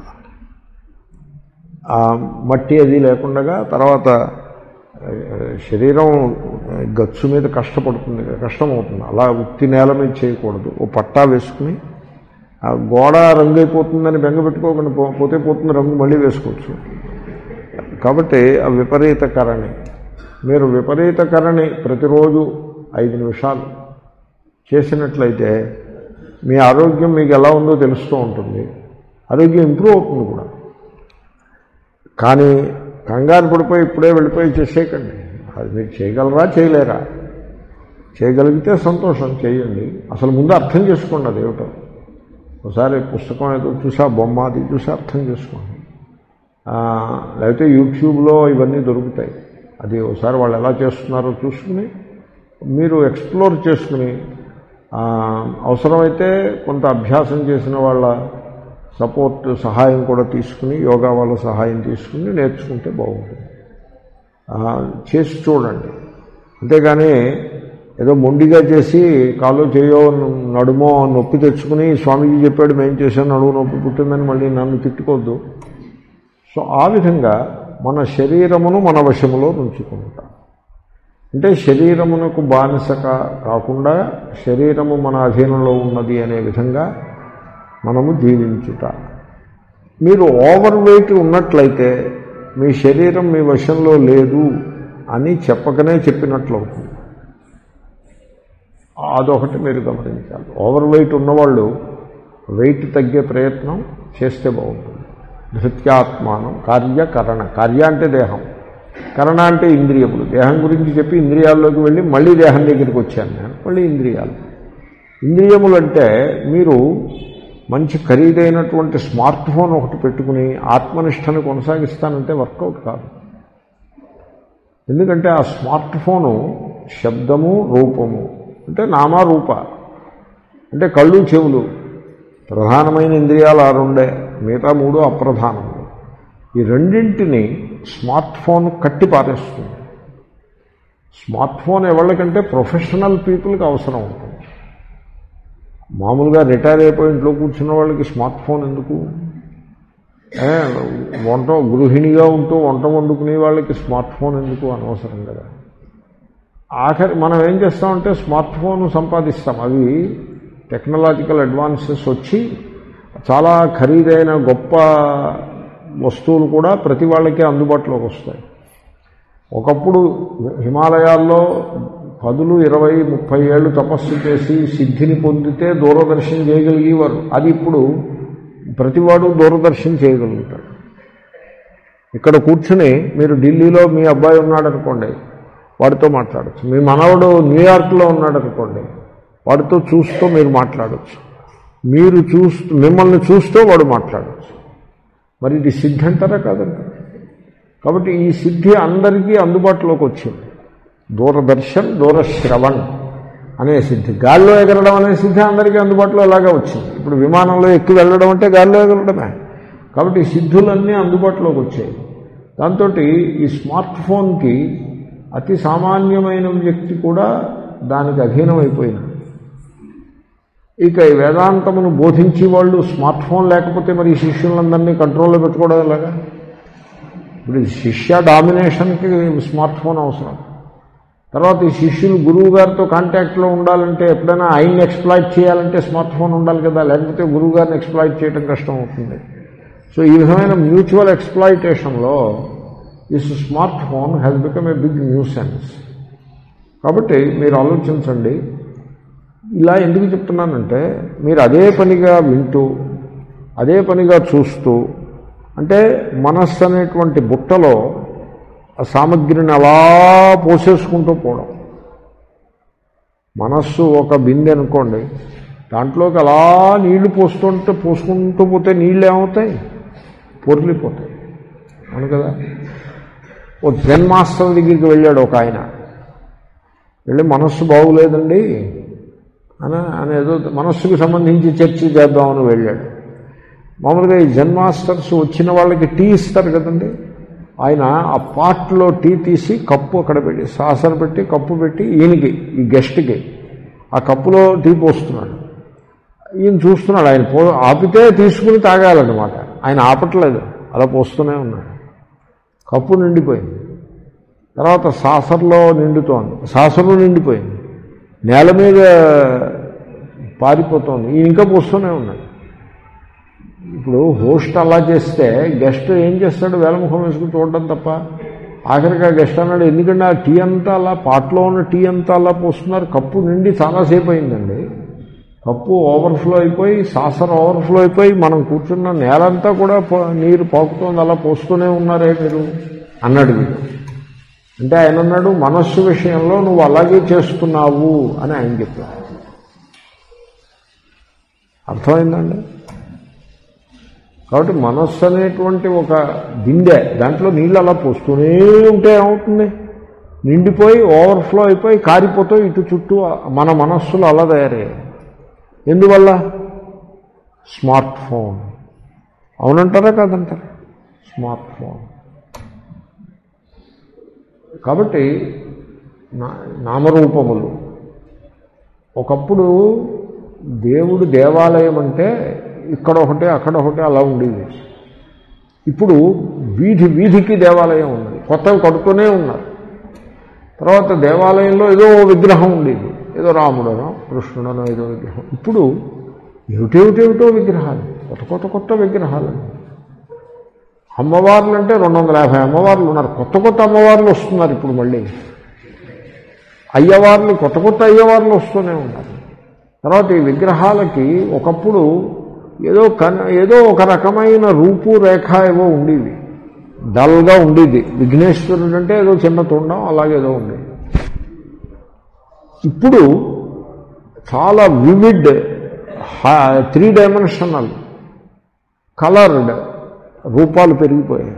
మట్టి అది లేకుండా తర్వాత శరీరం గచ్చు మీద కష్టపడుతుంది, కష్టమవుతుంది. అలా ఉత్తి నేల మీద చేయకూడదు. ఓ పట్టా వేసుకుని ఆ గోడ రంగు అయిపోతుందని బెంగ పెట్టుకోకుండా పోతే పోతుంది, రంగు మళ్ళీ వేసుకోవచ్చు. కాబట్టి ఆ విపరీతకరణి, మీరు విపరీతకరణి ప్రతిరోజు ఐదు నిమిషాలు చేసినట్లయితే మీ ఆరోగ్యం మీకు ఎలా ఉందో తెలుస్తూ ఉంటుంది. ఆరోగ్యం ఇంప్రూవ్ అవుతుంది కూడా. కానీ కంగారు పడిపోయి ఇప్పుడే వెళ్ళిపోయి చేసేయకండి. అది మీరు చేయగలరా చేయలేరా? చేయగలిగితే సంతోషం, చేయండి. అసలు ముందు అర్థం చేసుకోండి అదేమిటో. ఒకసారి పుస్తకం ఏదో చూసా, బొమ్మ అది చూసి అర్థం చేసుకోండి. లేకపోతే యూట్యూబ్లో ఇవన్నీ దొరుకుతాయి. అది ఒకసారి వాళ్ళు ఎలా చేస్తున్నారో చూసుకుని మీరు ఎక్స్ప్లోర్ చేసుకుని, అవసరమైతే కొంత అభ్యాసం చేసిన వాళ్ళ సపోర్ట్, సహాయం కూడా తీసుకుని, యోగా వాళ్ళ సహాయం తీసుకుని నేర్చుకుంటే బాగుంటుంది. చేసి చూడండి. అంతేగాని ఏదో మొండిగా చేసి కాలు చేయో నడుమో నొప్పి తెచ్చుకుని స్వామీజీ చెప్పాడు మేము చేసాను నడుము నొప్పి పుట్టిందని మళ్ళీ నన్ను తిట్టుకోవద్దు. సో ఆ విధంగా మన శరీరమును మన వశములో ఉంచుకుంటాం. అంటే శరీరమునకు బానిసక కాకుండా శరీరము మన అధీనంలో ఉన్నది అనే విధంగా మనము జీవించుట. మీరు ఓవర్ వెయిట్ ఉన్నట్లయితే మీ శరీరం మీ వశంలో లేదు అని చెప్పకనే చెప్పినట్లు అవుతుంది. అదొకటి మీరు గమనించాలి. ఓవర్ వెయిట్ ఉన్నవాళ్ళు వెయిట్ తగ్గే ప్రయత్నం చేస్తే బాగుంటుంది. ధృత్యాత్మానం కార్యకరణ. కార్య అంటే దేహం, కరణ అంటే ఇంద్రియములు. దేహం గురించి చెప్పి ఇంద్రియాల్లోకి వెళ్ళి మళ్ళీ దేహం దగ్గరికి వచ్చాను నేను. మళ్ళీ ఇంద్రియాలు. ఇంద్రియములు అంటే మీరు మంచి ఖరీదైనటువంటి స్మార్ట్ ఫోన్ ఒకటి పెట్టుకుని ఆత్మనిష్టను కొనసాగిస్తానంటే వర్కౌట్ కాదు. ఎందుకంటే ఆ స్మార్ట్ ఫోను శబ్దము రూపము అంటే నామారూప అంటే కళ్ళు చెవులు ప్రధానమైన ఇంద్రియాలు ఆ రెండే, మిగతా మూడు అప్రధానము. ఈ రెండింటిని స్మార్ట్ ఫోన్ కట్టి పారేస్తుంది. స్మార్ట్ ఫోన్ ఎవరికంటే ప్రొఫెషనల్ పీపుల్కి అవసరం ఉంటుంది. మామూలుగా రిటైర్ అయిపోయి ఇంట్లో కూర్చున్న వాళ్ళకి స్మార్ట్ ఫోన్ ఎందుకు? వంట గృహిణిగా ఉంటూ వంట వండుకునే వాళ్ళకి స్మార్ట్ ఫోన్ ఎందుకు? అనవసరం కదా. ఆఖరి మనం ఏం చేస్తామంటే స్మార్ట్ ఫోన్ సంపాదిస్తాం. అవి టెక్నాలజికల్ అడ్వాన్సెస్ వచ్చి చాలా ఖరీదైన గొప్ప వస్తువులు కూడా ప్రతి వాళ్ళకి అందుబాటులోకి వస్తాయి. ఒకప్పుడు హిమాలయాల్లో పదులు ఇరవై ముప్పై ఏళ్ళు తపస్సు చేసి సిద్ధిని పొందితే దూరదర్శనం చేయగలిగేవారు. అది ఇప్పుడు ప్రతివాడు దూరదర్శనం చేయగలుగుతాడు. ఇక్కడ కూర్చుని మీరు ఢిల్లీలో మీ అబ్బాయి ఉన్నాడనుకోండి, వాడితో మాట్లాడచ్చు. మీ మనవడు న్యూయార్క్లో ఉన్నాడనుకోండి, వాడితో చూస్తూ మీరు మాట్లాడచ్చు. మీరు చూస్తూ మిమ్మల్ని చూస్తూ వాడు మాట్లాడచ్చు. మరి ఇది సిద్ధి అంటారా కాదంటారా? కాబట్టి ఈ సిద్ధి అందరికీ అందుబాటులోకి వచ్చింది. దూరదర్శన్ దూరశ్రవణ్ అనే సిద్ధి, గాల్లో ఎగరడం అనే సిద్ధి అందరికీ అందుబాటులో అలాగే వచ్చింది. ఇప్పుడు విమానంలో ఎక్కి వెళ్ళడం అంటే గాల్లో ఎగరడమే. కాబట్టి ఈ సిద్ధులన్నీ అందుబాటులోకి వచ్చాయి. దాంతో ఈ స్మార్ట్ ఫోన్కి అతి సామాన్యమైన వ్యక్తి కూడా దానికి అధీనమైపోయింది. ఇక ఈ వేదాంతమును బోధించే వాళ్ళు స్మార్ట్ ఫోన్ లేకపోతే మరి ఈ శిష్యులందరినీ కంట్రోల్లో పెట్టుకోవడం ఎలాగా? ఇప్పుడు శిష్య డామినేషన్కి స్మార్ట్ ఫోన్ అవసరం. తర్వాత ఈ శిష్యులు గురువు గారితో కాంటాక్ట్లో ఉండాలంటే, ఎప్పుడైనా ఆయన్ని ఎక్స్ప్లాయిట్ చేయాలంటే స్మార్ట్ ఫోన్ ఉండాలి కదా, లేకపోతే గురువు గారిని ఎక్స్ప్లాయిట్ చేయడం కష్టం అవుతుంది. సో ఈ విధమైన మ్యూచువల్ ఎక్స్ప్లాయిటేషన్లో this smart phone has become a big nuisance. కాబట్టి మీరు ఆలోచించండి. ఇలా ఎందుకు చెప్తున్నానంటే, మీరు అదే పనిగా వింటూ అదే పనిగా చూస్తూ, అంటే మనస్సు అనేటువంటి బుట్టలో ఆ సామగ్రిని అలా పోసేసుకుంటూ పోవడం. మనస్సు ఒక బిందె అనుకోండి, దాంట్లోకి అలా నీళ్లు పోస్తుంటే పోసుకుంటూ పోతే నీళ్ళు ఏమవుతాయి? పొర్లిపోతాయి. అవును కదా. ఓ జెన్ మాస్టర్ దగ్గరికి వెళ్ళాడు ఒక ఆయన. వెళ్ళి మనస్సు బాగులేదండి అని అనేదో మనస్సుకు సంబంధించి చర్చ చేద్దామని వెళ్ళాడు. మామూలుగా ఈ జెన్ మాస్టర్స్ వచ్చిన వాళ్ళకి టీ ఇస్తారు కదండి. ఆయన ఆ పాట్లో టీ తీసి కప్పు అక్కడ పెట్టి సాసన పెట్టి కప్పు పెట్టి ఈయనకి, ఈ గెస్ట్కి ఆ కప్పులో టీ పోస్తున్నాడు. ఈయన చూస్తున్నాడు. ఆయన పో ఆపితే తీసుకుని తాగాలన్నమాట. ఆయన ఆపట్లేదు, అలా పోస్తూనే ఉన్నాడు. కప్పు నిండిపోయింది. తర్వాత సాసర్లో నిండుతోంది, సాసరు నిండిపోయింది, నేల మీద పారిపోతోంది. ఈయన ఇంకా పోస్తూనే ఉన్నాడు. ఇప్పుడు హోస్ట్ అలా చేస్తే గెస్ట్ ఏం చేస్తాడు? వేలముఖం వేసుకుని చూడడం తప్ప. ఆఖరిగా గెస్ట్ అన్నాడు, ఎందుకంటే ఆ టీ అంతా అలా పాట్లో ఉన్న టీ అంతా అలా పోస్తున్నారు, కప్పు నిండి చాలాసేపు అయిందండి, కప్పు ఓవర్ఫ్లో అయిపోయి సాసర్ ఓవర్ఫ్లో అయిపోయి మనం కూర్చున్న నేలంతా కూడా నీరు పాకుతోంది, అలా పోస్తూనే ఉన్నారే మీరు అన్నాడు వీడు. అంటే ఆయన అన్నాడు, మనస్సు విషయంలో నువ్వు అలాగే చేస్తున్నావు అని ఆయన చెప్పాడు. అర్థమైందండి? కాబట్టి మనస్సు అనేటువంటి ఒక బిందె, దాంట్లో నీళ్ళు అలా పోస్తూనే ఉంటే ఏమవుతుంది? నిండిపోయి ఓవర్ఫ్లో అయిపోయి కారిపోతూ ఇటు చుట్టూ మన మనస్సులు అలా తయారయ్యాయి. ఎందువల్ల? Smart phone. అవునంటారా కాదంటారా? Smart phone. కాబట్టి నామరూపములు. ఒకప్పుడు దేవుడు దేవాలయం అంటే ఇక్కడ ఒకటి అక్కడ ఒకటి అలా ఉండేది. ఇప్పుడు వీధి వీధికి దేవాలయం ఉన్నది, కొత్తవి కడుతూనే ఉన్నారు. తర్వాత దేవాలయంలో ఏదో విగ్రహం ఉండేది, ఏదో రాముడనో కృష్ణుడనో ఏదో విగ్రహం. ఇప్పుడు ఏమిటేమిటేమిటో విగ్రహాలు, కొత్త కొత్త కొత్త విగ్రహాలు. అమ్మవార్లు అంటే రెండు వందల యాభై అమ్మవార్లు ఉన్నారు, కొత్త కొత్త అమ్మవార్లు వస్తున్నారు. ఇప్పుడు మళ్ళీ అయ్యవార్లు, కొత్త కొత్త అయ్యవార్లు వస్తూనే ఉన్నారు. తర్వాత ఈ విగ్రహాలకి ఒకప్పుడు ఏదో కన ఏదో ఒక రకమైన రూపు రేఖ ఏవో ఉండేవి, డల్గా ఉండేది. విఘ్నేశ్వరుడు అంటే ఏదో చిన్న తొండం అలాగేదో ఉండేది. ఇప్పుడు చాలా వివిడ్, త్రీ డైమెన్షనల్ కలర్డ్ రూపాలు పెరిగిపోయాయి.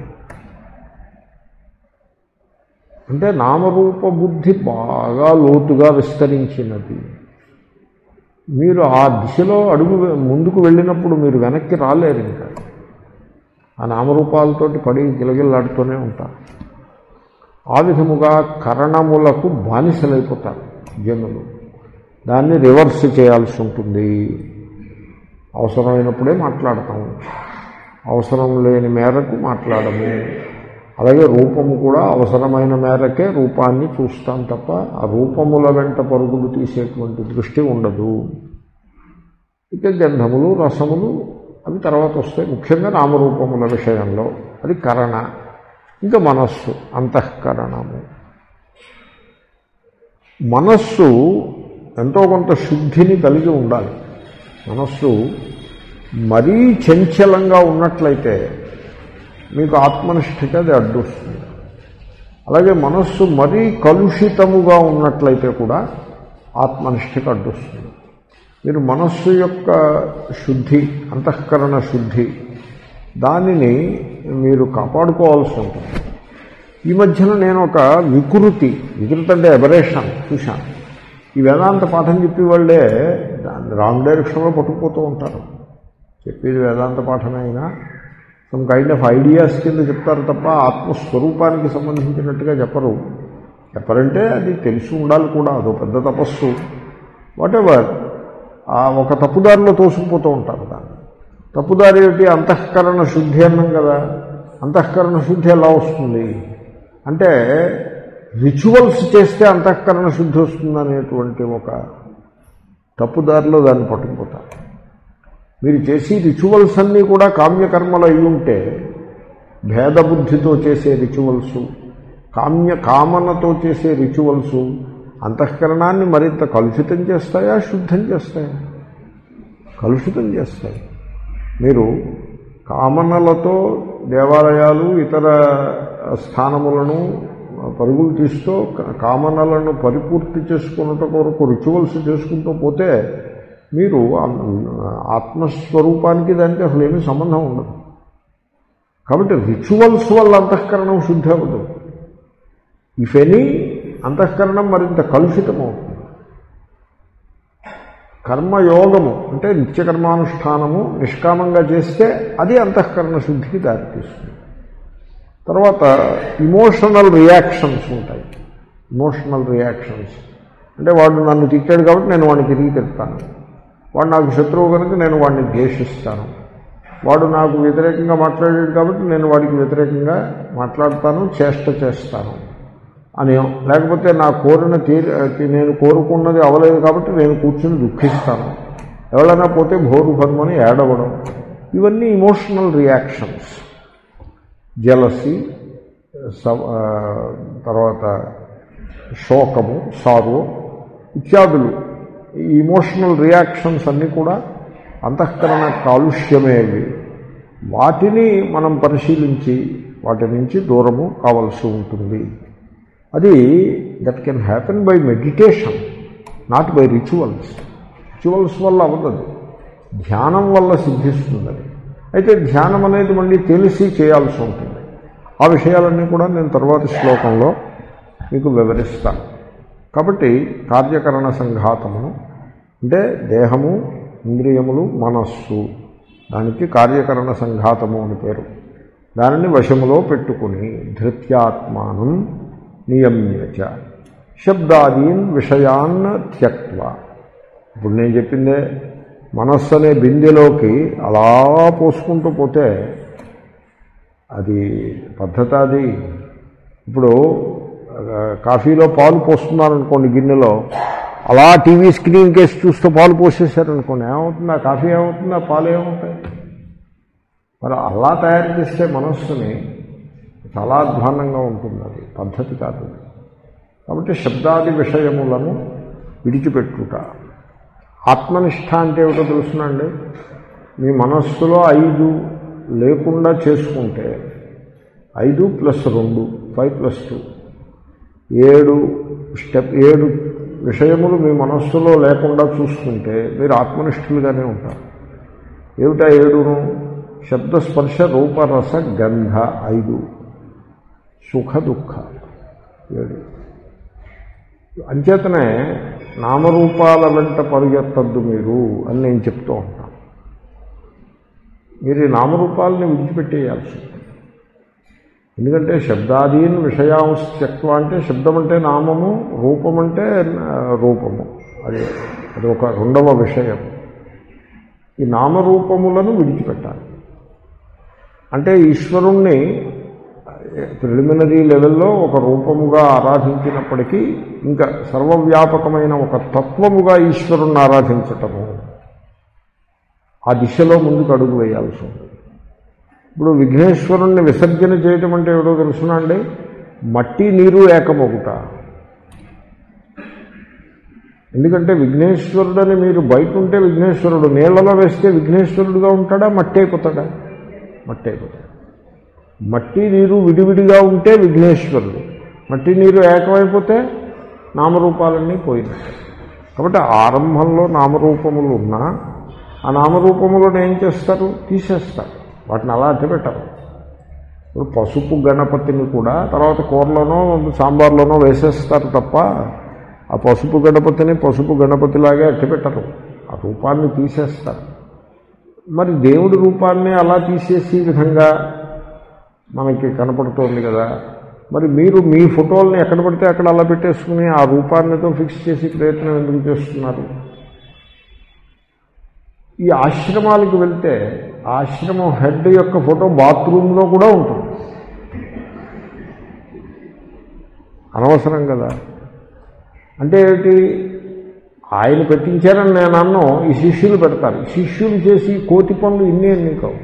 అంటే నామరూప బుద్ధి బాగా లోతుగా విస్తరించినది. మీరు ఆ దిశలో అడుగు ముందుకు వెళ్ళినప్పుడు మీరు వెనక్కి రాలేరు. ఇంకా ఆ నామరూపాలతోటి పడి గిలగిల్లాడుతూనే ఉంటారు. ఆ విధముగా కరణములకు బానిసలైపోతారు జనులు. దాన్ని రివర్స్ చేయాల్సి ఉంటుంది. అవసరమైనప్పుడే మాట్లాడతాము, అవసరం లేని మేరకు మాట్లాడము. అలాగే రూపము కూడా అవసరమైన మేరకే రూపాన్ని చూస్తాం తప్ప ఆ రూపముల వెంట పరుగులు తీసేటువంటి దృష్టి ఉండదు. ఇక గంధములు రసములు అవి తర్వాత వస్తాయి. ముఖ్యంగా నామరూపముల విషయంలో అది కరణ. ఇంకా మనస్సు, అంతఃకరణము. మనస్సు ఎంతో కొంత శుద్ధిని కలిగి ఉండాలి. మనస్సు మరీ చంచలంగా ఉన్నట్లయితే మీకు ఆత్మనిష్ఠకి అది అడ్డొస్తుంది. అలాగే మనస్సు మరీ కలుషితముగా ఉన్నట్లయితే కూడా ఆత్మనిష్ఠకి అడ్డొస్తుంది. మీరు మనస్సు యొక్క శుద్ధి, అంతఃకరణ శుద్ధి, దానిని మీరు కాపాడుకోవాల్సి ఉంటుంది. ఈ మధ్యన నేను ఒక వికృతి, వికృతి అంటే ఎబరేషన్ చూశాను. ఈ వేదాంత పాఠం చెప్పి వాళ్ళే దాన్ని రాంగ్ డైరెక్షన్లో పట్టుకుపోతూ ఉంటారు. చెప్పేది వేదాంత పాఠమే అయినా సమ్ కైండ్ ఆఫ్ ఐడియాస్ కింద చెప్తారు తప్ప ఆత్మస్వరూపానికి సంబంధించినట్టుగా చెప్పరు. చెప్పరంటే అది తెలిసి ఉండాలి కూడా, అదో పెద్ద తపస్సు. వాటెవర్ ఒక తప్పుదారిలో తోసుకుపోతూ ఉంటారు. దాన్ని తప్పుదారి ఏమిటి? అంతఃకరణ శుద్ధి అన్నాం కదా. అంతఃకరణ శుద్ధి ఎలా వస్తుంది అంటే రిచువల్స్ చేస్తే అంతఃకరణ శుద్ధి వస్తుందనేటువంటి ఒక తప్పుదారిలో దాన్ని పట్టుకుపోతారు. మీరు చేసి రిచువల్స్ అన్నీ కూడా కామ్యకర్మలు అయి ఉంటే, భేదబుద్ధితో చేసే రిచువల్సు, కామ్య కామనతో చేసే రిచువల్సు అంతఃకరణాన్ని మరింత కలుషితం చేస్తాయా, శుద్ధం చేస్తాయా? కలుషితం చేస్తాయి. మీరు కామనలతో దేవాలయాలు ఇతర స్థానములను పరుగులు తీస్తూ కామనలను పరిపూర్తి చేసుకున్నట కొరకు రిచువల్స్ చేసుకుంటూ పోతే మీరు ఆత్మస్వరూపానికి దానికి అసలు ఏమీ సంబంధం ఉండదు. కాబట్టి రిచువల్స్ వల్ల అంతఃకరణం శుద్ధి అవ్వదు. ఇఫ్ ఎనీ, అంతఃకరణం మరింత కలుషితమవుతుంది. కర్మయోగము అంటే నిత్యకర్మానుష్ఠానము నిష్కామంగా చేస్తే అది అంతఃకరణ శుద్ధికి దారితీస్తుంది. తర్వాత ఇమోషనల్ రియాక్షన్స్ ఉంటాయి. ఇమోషనల్ రియాక్షన్స్ అంటే వాడు నన్ను తిట్టాడు కాబట్టి నేను వాడిని తిరిగి తిడతాను, వాడు నాకు శత్రువు కనుక నేను వాడిని ద్వేషిస్తాను, వాడు నాకు వ్యతిరేకంగా మాట్లాడాడు కాబట్టి నేను వాడికి వ్యతిరేకంగా మాట్లాడతాను, చేష్ట చేస్తాను అని. లేకపోతే నా కోరిన తీరి నేను కోరుకున్నది అవలేదు కాబట్టి నేను కూర్చుని దుఃఖిస్తాను, ఎవరైనా పోతే భోరు భర్మని ఏడవడం. ఇవన్నీ ఇమోషనల్ రియాక్షన్స్. జలసి, తర్వాత శోకము, సారో ఇత్యాదులు, ఈ ఇమోషనల్ రియాక్షన్స్ అన్నీ కూడా అంతఃకరణ కాలుష్యమేవి. వాటిని మనం పరిశీలించి వాటి నుంచి దూరము కావాల్సి ఉంటుంది. అది that can happen by meditation, not by rituals. Rituals వల్ల అవ్వదు, ధ్యానం వల్ల సిద్ధిస్తుంది అది. అయితే ధ్యానం అనేది మళ్ళీ తెలిసి చేయాల్సి ఉంటుంది. ఆ విషయాలన్నీ కూడా నేను తర్వాతి శ్లోకంలో మీకు వివరిస్తాను. కాబట్టి కార్యకరణ సంఘాతమును అంటే దేహము, ఇంద్రియములు, మనస్సు, దానికి కార్యకరణ సంఘాతము అని పేరు. దానిని వశములో పెట్టుకుని ధృత్యాత్మానం నియమ్యచ శబ్దాదీన్ విషయాన్ త్యక్త్వా. ఇప్పుడు నేను చెప్పిందే మనస్సు అనే బిందెలోకి అలా పోసుకుంటూ పోతే అది పద్ధతి. అది ఇప్పుడు కాఫీలో పాలు పోస్తున్నారనుకోండి గిన్నెలో, అలా టీవీ స్క్రీన్ కేసి చూస్తూ పాలు పోసేసారనుకోండి, ఏమవుతుంది? ఆ కాఫీ ఏమవుతుంది? ఆ పాలు ఏమవుతాయి? మరి అలా తయారు చేస్తే మనస్సుని చాలా అధ్వాన్నంగా ఉంటుంది. అది పద్ధతి కాదు. కాబట్టి శబ్దాది విషయములను విడిచిపెట్టుట. ఆత్మనిష్ట అంటే ఏమిటో తెలుసునండి. మీ మనస్సులో ఐదు లేకుండా చేసుకుంటే ఐదు ప్లస్ రెండు ఫైవ్ ప్లస్ టూ ఏడు స్టెప్ ఏడు విషయములు మీ మనస్సులో లేకుండా చూసుకుంటే మీరు ఆత్మనిష్ఠులుగానే ఉంటారు. ఏమిటా ఏడును? శబ్దస్పర్శ రూపరస గంధ ఐదు, సుఖ దుఃఖ ఏడు. అంచేతనే నామరూపాల వెంట పరిగెత్తద్దు మీరు అని నేను చెప్తూ ఉంటాను. మీరు ఈ నామరూపాలని విడిచిపెట్టేయాల్సి ఉంటుంది. ఎందుకంటే శబ్దాదీన్ విషయాంశ త్యక్వ అంటే శబ్దం అంటే నామము, రూపం అంటే రూపము, అది అది ఒక రెండవ విషయం. ఈ నామరూపములను విడిచిపెట్టాలి. అంటే ఈశ్వరుణ్ణి ప్రిలిమినరీ లెవెల్లో ఒక రూపముగా ఆరాధించినప్పటికీ ఇంకా సర్వవ్యాపకమైన ఒక తత్వముగా ఈశ్వరుణ్ణి ఆరాధించటము, ఆ దిశలో ముందుకు అడుగు వేయాల్సి ఉంది. ఇప్పుడు విఘ్నేశ్వరుణ్ణి విసర్జన చేయటం అంటే ఏదో తెలుసునా అండి? మట్టి నీరు ఏకమొకట. ఎందుకంటే విఘ్నేశ్వరుడని మీరు బయట ఉంటే విఘ్నేశ్వరుడు, నీళ్లలో వేస్తే విఘ్నేశ్వరుడుగా ఉంటాడా? మట్టి అయిపోతాడా? మట్టి అయిపోతాడు. మట్టి నీరు విడివిడిగా ఉంటే విఘ్నేశ్వరుడు, మట్టి నీరు ఏకమైపోతే నామరూపాలన్నీ పోయినట్టు. కాబట్టి ఆరంభంలో నామరూపములు ఉన్నా ఆ నామరూపములను ఏం చేస్తారు? తీసేస్తారు. వాటిని అలా అట్టబెట్టరు. ఇప్పుడు పసుపు గణపతిని కూడా తర్వాత కూరలోనో సాంబార్లోనో వేసేస్తారు తప్ప ఆ పసుపు గణపతిని పసుపు గణపతిలాగే అట్టబెట్టరు. ఆ రూపాన్ని తీసేస్తారు. మరి దేవుడి రూపాన్ని అలా తీసేసి విధంగా మనకి కనపడుతోంది కదా. మరి మీరు మీ ఫోటోల్ని ఎక్కడ పడితే అక్కడ అలా పెట్టేసుకుని ఆ రూపాన్నితో ఫిక్స్ చేసి ప్రయత్నం ఎందుకు చేస్తున్నారు? ఈ ఆశ్రమాలకు వెళ్తే ఆశ్రమం హెడ్ యొక్క ఫోటో బాత్రూంలో కూడా ఉంటుంది. అనవసరం కదా. అంటే ఏమిటి? ఆయన పెట్టించారని నేను అన్నాను, ఈ శిష్యులు పెడతారు. శిష్యులు చేసి కోతి పనులు ఇన్ని ఎన్ని కావు.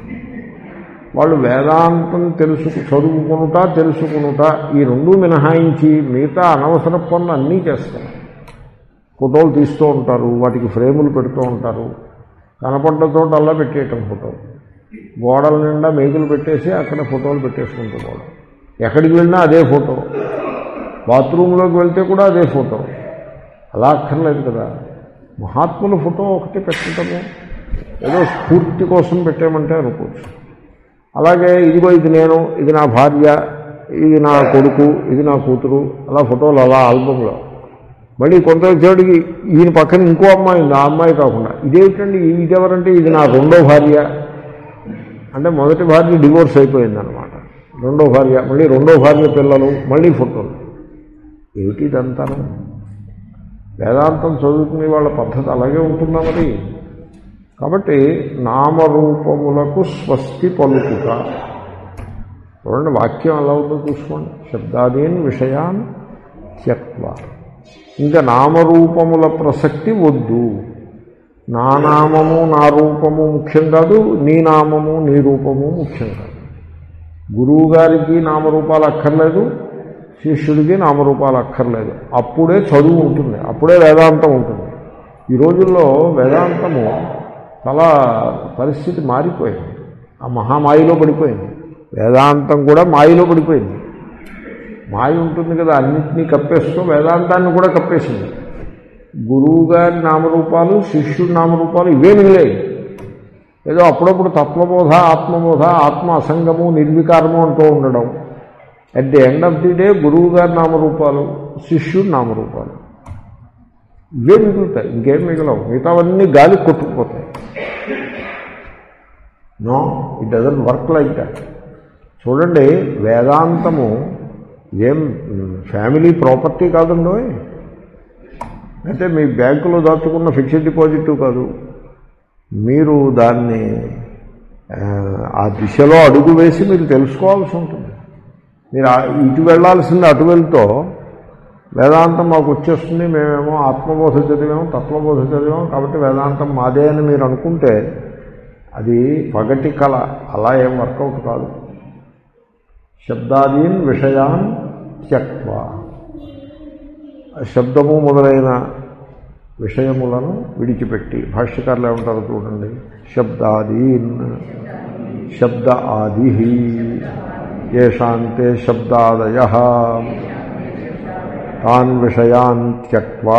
వాళ్ళు వేదాంతం తెలుసు చదువుకునుట తెలుసుకునుట ఈ రెండు మినహాయించి మిగతా అనవసర పనులు అన్నీ చేస్తారు. ఫోటోలు తీస్తూ ఉంటారు, వాటికి ఫ్రేములు పెడుతూ ఉంటారు. కనపడ్డతో అలా పెట్టేయటం ఫోటో, గోడల నిండా మేకులు పెట్టేసి అక్కడ ఫోటోలు పెట్టేసుకుంటూ పోవడం. ఎక్కడికి వెళ్ళినా అదే ఫోటో, బాత్రూంలోకి వెళ్తే కూడా అదే ఫోటో. అలా అక్కర్లేదు కదా. మహాత్ముల ఫోటో ఒకటి పెట్టడము ఏదో స్ఫూర్తి కోసం పెట్టామంటే అనుకోవచ్చు. అలాగే ఇదిగో ఇది నేను, ఇది నా భార్య, ఇది నా కొడుకు, ఇది నా కూతురు, అలా ఫోటోలు అలా ఆల్బంలో. మళ్ళీ కొంత వచ్చేటికి ఈయన పక్కన ఇంకో అమ్మాయి ఉంది, ఆ అమ్మాయి కాకుండా ఇదేమిటండి ఇది ఎవరంటే ఇది నా రెండో భార్య. అంటే మొదటి భార్య డివోర్స్ అయిపోయిందనమాట, రెండో భార్య, మళ్ళీ రెండో భార్య పిల్లలు, మళ్ళీ ఫోటోలు. ఏమిటి ఇదంతాను? వేదాంతం చదువుకునే వాళ్ళ పద్ధతి అలాగే ఉంటుందా మరి? కాబట్టి నామరూపములకు స్వస్తి పలుకుట. చూడండి వాక్యం ఎలా ఉందో చూసుకోండి. శబ్దాదీన్ విషయాన్ త్యక్వ. ఇంకా నామరూపముల ప్రసక్తి వద్దు. నా నామము నా రూపము ముఖ్యం కాదు, నీ నామము నీ రూపము ముఖ్యం కాదు. గురువు గారికి నామరూపాలు అక్కర్లేదు, శిష్యుడికి నామరూపాలు అక్కర్లేదు. అప్పుడే చదువు ఉంటుంది, అప్పుడే వేదాంతం ఉంటుంది. ఈ రోజుల్లో వేదాంతము చాలా పరిస్థితి మారిపోయింది. ఆ మహామాయలో పడిపోయింది. వేదాంతం కూడా మాయలో పడిపోయింది. మాయ ఉంటుంది కదా, అన్నింటినీ కప్పేస్తూ వేదాంతాన్ని కూడా కప్పేసింది. గురువు గారి నామరూపాలు శిష్యుడి నామరూపాలు ఇవే మిగిలాయి. ఏదో అప్పుడప్పుడు తత్వబోధ ఆత్మబోధ ఆత్మ అసంగము నిర్వికారము అంటూ ఉండడం. At the end of the day గురువు గారి నామరూపాలు శిష్యుడి నామరూపాలు ఇవే మిగులుతాయి, ఇంకేం మిగలవు. మిగతావన్నీ గాలి కొట్టుకుపోతాయి. No, it doesn't work like that. చూడండి, వేదాంతము ఏం ఫ్యామిలీ ప్రాపర్టీ కాదండో, అయితే మీ బ్యాంకులో దాచుకున్న ఫిక్స్డ్ డిపాజిట్ కాదు. మీరు దాన్ని ఆ దిశలో అడుగు వేసి మీరు తెలుసుకోవాల్సి ఉంటుంది. మీరు ఇటు వెళ్ళాల్సింది అటు వెళ్తూ వేదాంతం మాకు వచ్చేస్తుంది, మేమేమో ఆత్మబోధ చదివాము తత్వబోధ చదివాము కాబట్టి వేదాంతం మాదే అని మీరు అనుకుంటే అది పగటి కళ. అలా ఏం వర్కౌట్ కాదు. శబ్దాదీన్ విషయాన్ త్యక్వ. శబ్దము మొదలైన విషయములను విడిచిపెట్టి, భాష్యకారులు ఏమంటారు చూడండి, శబ్దాదీన్ శబ్ద ఆది ఏషాంతే శబ్దాదయః తాన్ విషయాన్ త్యక్వా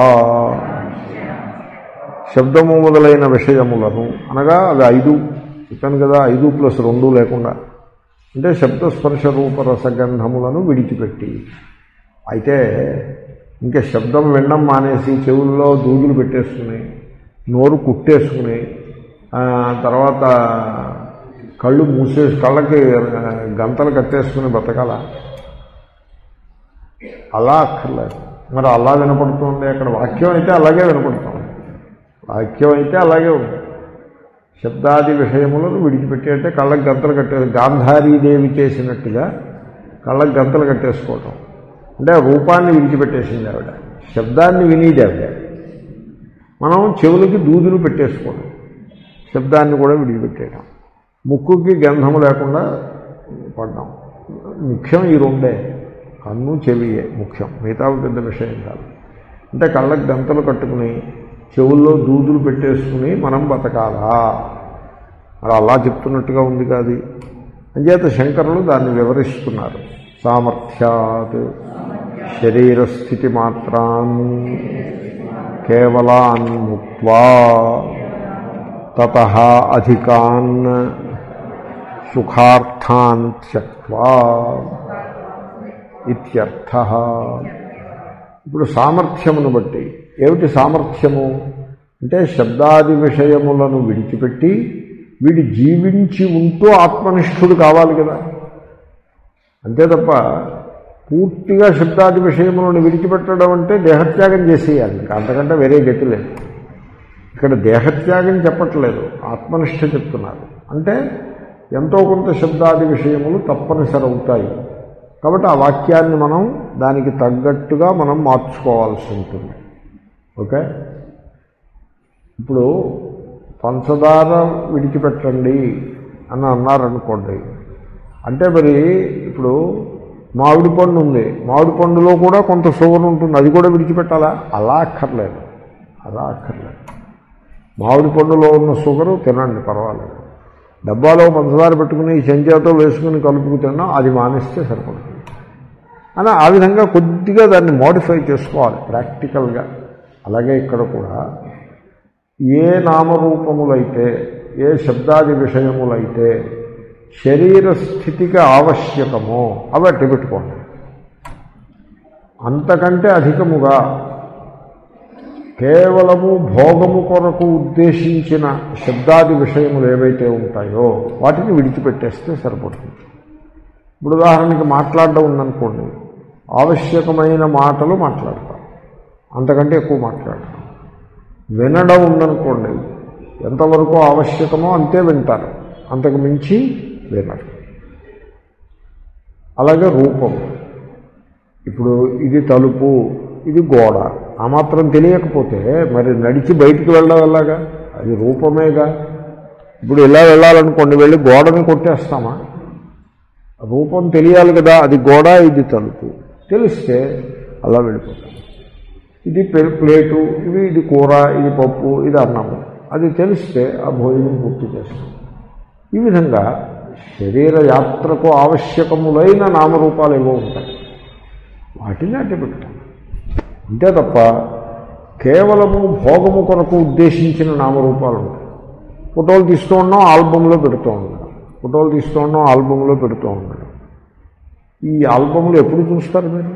శబ్దము మొదలైన విషయములను అనగా అవి ఐదు చెప్పాను కదా, ఐదు ప్లస్ రెండు లేకుండా అంటే శబ్దస్పర్శ రూపరసగంధములను విడిచిపెట్టి. అయితే ఇంకా శబ్దం వినడం మానేసి చెవుల్లో దూదులు పెట్టేసుకుని నోరు కుట్టేసుకుని తర్వాత కళ్ళు మూసేసి కళ్ళకి గంతలు కట్టేసుకుని బతకాల అలా అక్కర్లేదు. మరి అలా వినపడుతుంది అక్కడ వాక్యం అయితే అలాగే వినపడుతుంది, వాక్యం అయితే అలాగే ఉంది. శబ్దాది విషయములను విడిచిపెట్టి అంటే కళ్ళకి గంతలు కట్టే గాంధారీదేవి చేసినట్టుగా కళ్ళకి గంతలు కట్టేసుకోవటం అంటే రూపాన్ని విడిచిపెట్టేసింది ఆవిడ, శబ్దాన్ని వినేది ఆవిడ. మనం చెవులకి దూదులు పెట్టేసుకోవడం, శబ్దాన్ని కూడా విడిచిపెట్టేయడం, ముక్కుకి గంధము లేకుండా పడ్డాం. ముఖ్యం ఈ రెండే, కన్ను చెవియే ముఖ్యం, మిగతా పెద్ద విషయం కాదు. అంటే కళ్ళకి గంతలు కట్టుకుని చెవుల్లో దూదులు పెట్టేసుకుని మనం బతకాలా, మరి అలా చెప్తున్నట్టుగా ఉంది కాదు. అంచేత శంకరులు దాన్ని వివరిస్తున్నారు. సామర్థ్యాత్ శరీరస్థితి మాత్రాన్ కేవలాన్ ముక్త్వా తతః అధికాన్ సుఖార్థాన్ త్యక్త్వా ఇత్యర్థః. ఇప్పుడు సామర్థ్యమును బట్టి ఏమిటి సామర్థ్యము అంటే శబ్దాది విషయములను విడిచిపెట్టి వీడు జీవించి ఉంటూ ఆత్మనిష్ఠుడు కావాలి కదా. అంతే తప్ప పూర్తిగా శబ్దాది విషయములను విడిచిపెట్టడం అంటే దేహత్యాగం చేసేయాలి, అంతకంటే వేరే గతి లేదు. ఇక్కడ దేహత్యాగం చెప్పట్లేదు, ఆత్మనిష్ఠ చెప్తున్నారు. అంటే ఎంతో కొంత శబ్దాది విషయములు తప్పనిసరి అవుతాయి కాబట్టి ఆ వాక్యాన్ని మనం దానికి తగ్గట్టుగా మనం మార్చుకోవాల్సి ఉంటుంది. ఓకే, ఇప్పుడు పంచదార విడిచిపెట్టండి అని అన్నారనుకోండి, అంటే మరి ఇప్పుడు మామిడి పండు ఉంది, మామిడి పండులో కూడా కొంత షుగర్ ఉంటుంది, అది కూడా విడిచిపెట్టాలా? అలా అక్కర్లేదు, అలా అక్కర్లేదు. మామిడి పండులో ఉన్న షుగరు తినండి పర్వాలేదు, డబ్బాలో పంచదార పెట్టుకుని చెంచాతో వేసుకుని కలుపుకు తిన్నా అది మానేస్తే సరిపడుతుంది అని ఆ విధంగా కొద్దిగా దాన్ని మోడిఫై చేసుకోవాలి ప్రాక్టికల్గా. అలాగే ఇక్కడ కూడా ఏ నామరూపములైతే ఏ శబ్దాది విషయములైతే శరీర స్థితికి ఆవశ్యకమో అవి అట్టి పెట్టుకోండి. అంతకంటే అధికముగా కేవలము భోగము కొరకు ఉద్దేశించిన శబ్దాది విషయములు ఏవైతే ఉంటాయో వాటిని విడిచిపెట్టేస్తే సరిపడుతుంది. ఇప్పుడు ఉదాహరణకి మాట్లాడడం ఉందనుకోండి, ఆవశ్యకమైన మాటలు మాట్లాడతారు, అంతకంటే ఎక్కువ మాట్లాడతారు. వినడం ఉందనుకోండి, ఎంతవరకు ఆవశ్యకమో అంతే వింటారు, అంతకు మించి వినరు. అలాగే రూపం, ఇప్పుడు ఇది తలుపు ఇది గోడ ఆ మాత్రం తెలియకపోతే మరి నడిచి బయటికి వెళ్ళడం ఎలాగా? అది రూపమేగా. ఇప్పుడు ఇలా వెళ్ళాలనుకోండి, వెళ్ళి గోడని కొట్టేస్తామా? రూపం తెలియాలి కదా, అది గోడ ఇది తలుపు తెలిస్తే అలా వెళ్ళిపోతాం. ఇది ప్లేటు, ఇవి ఇది కూర, ఇది పప్పు, ఇది అన్నము, అది తెలిస్తే ఆ భోజనం పూర్తి చేస్తాం. ఈ విధంగా శరీర యాత్రకు ఆవశ్యకములైన నామరూపాలు ఏవో ఉంటాయి, వాటిని అట్టి పెడతాం. అంతే తప్ప కేవలము భోగము కొరకు ఉద్దేశించిన నామరూపాలు ఉంటాయి. ఫోటోలు తీస్తూ ఉన్నాం, ఆల్బంలో పెడుతూ ఉండడం, ఫోటోలు తీస్తూ ఉన్నాం, ఆల్బంలో పెడుతూ ఉండడం. ఈ ఆల్బమ్లు ఎప్పుడు చూస్తారు మీరు?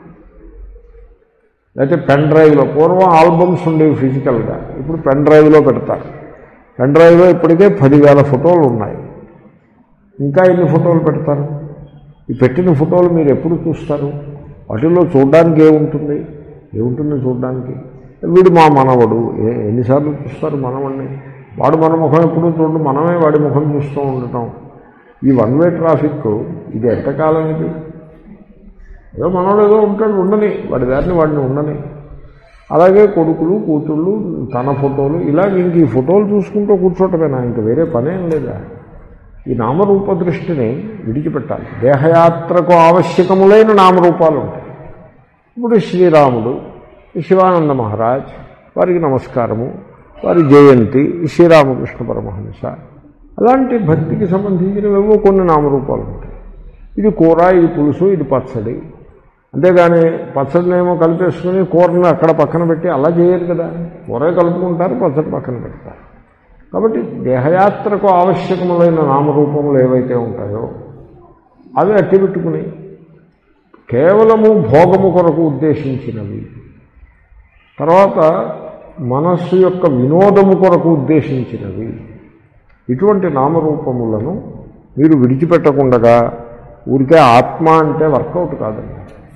లేకపోతే పెన్ డ్రైవ్లో, పూర్వం ఆల్బమ్స్ ఉండేవి ఫిజికల్గా, ఇప్పుడు పెన్ డ్రైవ్లో పెడతారు. పెన్ డ్రైవ్లో ఇప్పటికే పదివేల ఫోటోలు ఉన్నాయి, ఇంకా ఎన్ని ఫోటోలు పెడతారు? ఈ పెట్టిన ఫోటోలు మీరు ఎప్పుడు చూస్తారు? వాటిల్లో చూడడానికి ఏముంటుంది? ఏముంటుంది చూడడానికి? వీడు మా మనవడు, ఎన్నిసార్లు చూస్తారు మనవడిని? వాడు మన ముఖం ఎప్పుడు చూడండి, మనమే వాడి ముఖం చూస్తూ ఉండటం. ఈ వన్ వే ట్రాఫిక్ ఇది ఎంతకాలం ఇది? ఏదో మనవాడు ఏదో ఉంటాడు, ఉండని, వాడి దారిని వాడిని ఉండని. అలాగే కొడుకులు కూతుళ్ళు తన ఫోటోలు, ఇలాగ ఇంక ఈ ఫోటోలు చూసుకుంటూ కూర్చోటమేనా? ఇంక వేరే పనేం లేదా? ఈ నామరూప దృష్టిని విడిచిపెట్టాలి. దేహయాత్రకు ఆవశ్యకములైన నామరూపాలు ఉంటాయి. ఇప్పుడు శ్రీరాముడు, శివానంద మహారాజ్, వారికి నమస్కారము, వారి జయంతి, శ్రీరామకృష్ణ పరమహంస, అలాంటి భక్తికి సంబంధించినవేవో కొన్ని నామరూపాలు ఉంటాయి. ఇది కూర, ఇది పులుసు, ఇది పచ్చడి. అంతేగాని పచ్చడినేమో కలిపేసుకుని కూరను అక్కడ పక్కన పెట్టి అలా చేయరు కదా. కూర కలుపుకుంటారు, పచ్చడి పక్కన పెడతారు. కాబట్టి దేహయాత్రకు ఆవశ్యకములైన నామరూపములు ఏవైతే ఉంటాయో అవి అట్టి పెట్టుకుని కేవలము భోగము కొరకు ఉద్దేశించినవి, తర్వాత మనస్సు యొక్క వినోదము కొరకు ఉద్దేశించినవి, ఇటువంటి నామరూపములను మీరు విడిచిపెట్టకుండా ఊరికే ఆత్మ అంటే వర్కౌట్ కాదండి.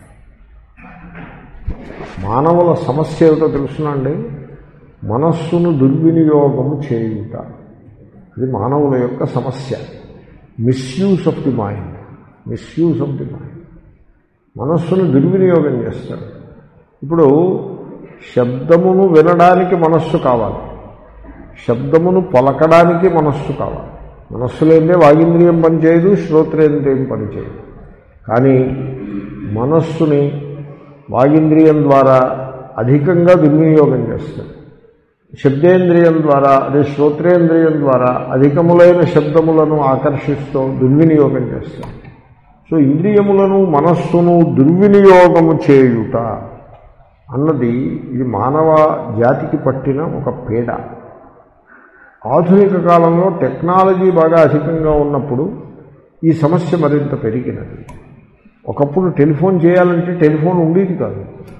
మానవుల సమస్య ఏమిటో తెలుసునండి, మనస్సును దుర్వినియోగము చేయుట. ఇది మానవుల యొక్క సమస్య. Misuse of the mind, misuse of the mind. మనస్సును దుర్వినియోగం చేస్తాడు. ఇప్పుడు శబ్దమును వినడానికి మనస్సు కావాలి, శబ్దమును పలకడానికి మనస్సు కావాలి. మనస్సు లేదే వాగింద్రియం పనిచేయదు, శ్రోత్రేంద్రియం పనిచేయదు. కానీ మనస్సుని వాగింద్రియం ద్వారా అధికంగా దుర్వినియోగం చేస్తాడు. శబ్దేంద్రియం ద్వారా, అదే శ్రోత్రేంద్రియం ద్వారా అధికములైన శబ్దములను ఆకర్షిస్తూ దుర్వినియోగం చేస్తాడు. సో ఇంద్రియములను మనస్సును దుర్వినియోగము చేయుట అన్నది ఇది మానవ జాతికి పట్టిన ఒక పీడ. ఆధునిక కాలంలో టెక్నాలజీ బాగా అధికంగా ఉన్నప్పుడు ఈ సమస్య మరింత పెరిగినది. ఒకప్పుడు టెలిఫోన్ చేయాలంటే టెలిఫోన్ ఉండేది కాదు,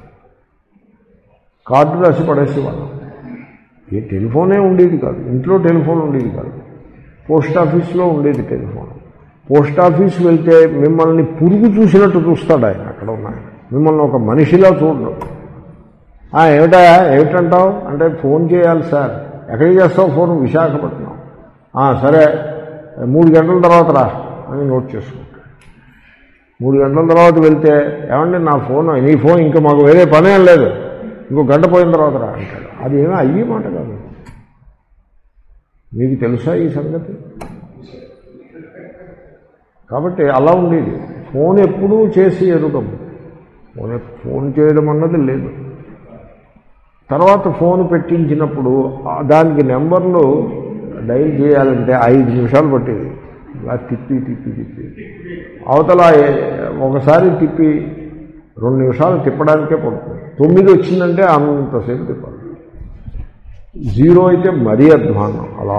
కార్డు రాసి పడేసేవాళ్ళం. ఏ టెలిఫోనే ఉండేది కాదు, ఇంట్లో టెలిఫోన్ ఉండేది కాదు. పోస్ట్ ఆఫీస్లో ఉండేది టెలిఫోన్. పోస్ట్ ఆఫీస్ వెళ్తే మిమ్మల్ని పురుగు చూసినట్టు చూస్తాడు ఆయన. అక్కడ ఉన్నాయి మిమ్మల్ని ఒక మనిషిలా చూడడం. ఏమిటా ఏమిటంటావు అంటే ఫోన్ చేయాలి సార్. ఎక్కడికి చేస్తావు ఫోన్? విశాఖపట్నం. సరే మూడు గంటల తర్వాత రా అని నోట్ చేసుకుంటాడు. మూడు గంటల తర్వాత వెళ్తే ఏమండి నా ఫోన్, నీ ఫోన్ ఇంకా మాకు వేరే పనేం లేదు, ఇంకో గంట పోయిన తర్వాత రా అంటాడు. అది ఏమో అయ్యే మాట కాదు. మీకు తెలుసా ఈ సంగతి? కాబట్టి అలా ఉండేది. ఫోన్ ఎప్పుడూ చేసి ఎరుగం, ఫోన్ ఫోన్ చేయడం అన్నది లేదు. తర్వాత ఫోన్ పెట్టించినప్పుడు దానికి నెంబర్లు డైల్ చేయాలంటే ఐదు నిమిషాలు పట్టేది. ఇలా తిప్పి తిప్పి తిప్పి అవతల ఒకసారి తిప్పి రెండు నిమిషాలు తిప్పడానికే పడుతుంది. తొమ్మిది వచ్చిందంటే అంతసేపు తిప్పాలి. జీరో అయితే మరీ అధ్వానం. అలా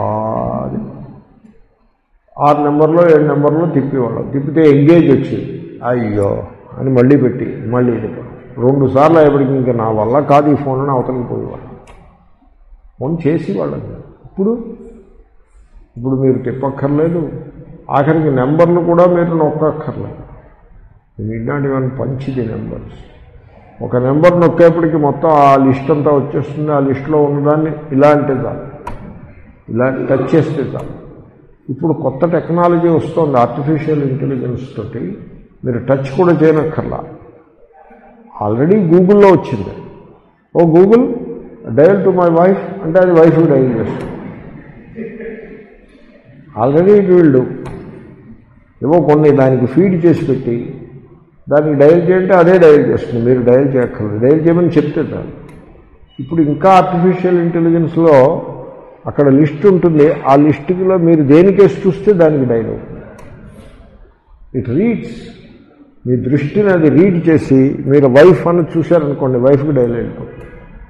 ఆరు నెంబర్లో ఏడు నెంబర్లో తిప్పేవాళ్ళం. తిప్పితే ఎంగేజ్ వచ్చేది. అయ్యో అని మళ్ళీ పెట్టి మళ్ళీ తిప్పాలి. రెండు సార్లు అయ్యేప్పటికి ఇంకా నా వల్ల కాదు ఈ ఫోన్ అని అవతలికి పోయేవాళ్ళం. ఫోన్ చేసేవాళ్ళం. ఇప్పుడు ఇప్పుడు మీరు తిప్పక్కర్లేదు, ఆఖరికి నెంబర్లు కూడా మీరు నొక్కక్కర్లేదు. Need not even punch the numbers. ఒక నెంబర్ నొక్కేపటికి మొత్తం ఆ లిస్ట్ అంతా వచ్చేస్తుంది. ఆ లిస్టులో ఉన్నదాన్ని ఇలా అంటే చాలు, ఇలా టచ్ చేస్తే చాలు. ఇప్పుడు కొత్త టెక్నాలజీ వస్తుంది ఆర్టిఫిషియల్ ఇంటెలిజెన్స్ తోటి. మీరు టచ్ కూడా చేయనక్కర్లా, ఆల్రెడీ గూగుల్లో వచ్చింది. Oh Google dial to my wife అంటే అది వైఫ్ డయల్ చేస్తుంది. Already it will do. ఏవో కొన్ని దానికి ఫీడ్ చేసి పెట్టి దానికి డయల్ చేయంటే అదే డయల్ చేస్తుంది. మీరు డయల్ చేయక్కర్లేదు, డయల్ చేయమని చెప్తే చాలు. ఇప్పుడు ఇంకా ఆర్టిఫిషియల్ ఇంటెలిజెన్స్లో అక్కడ లిస్ట్ ఉంటుంది. ఆ లిస్టులో మీరు దేనికేసి చూస్తే దానికి డయల్ అవుతుంది. It reads. మీ దృష్టిని అది రీడ్ చేసి మీరు వైఫ్ అని చూశారనుకోండి, వైఫ్కి డయల్ అయిపోతుంది.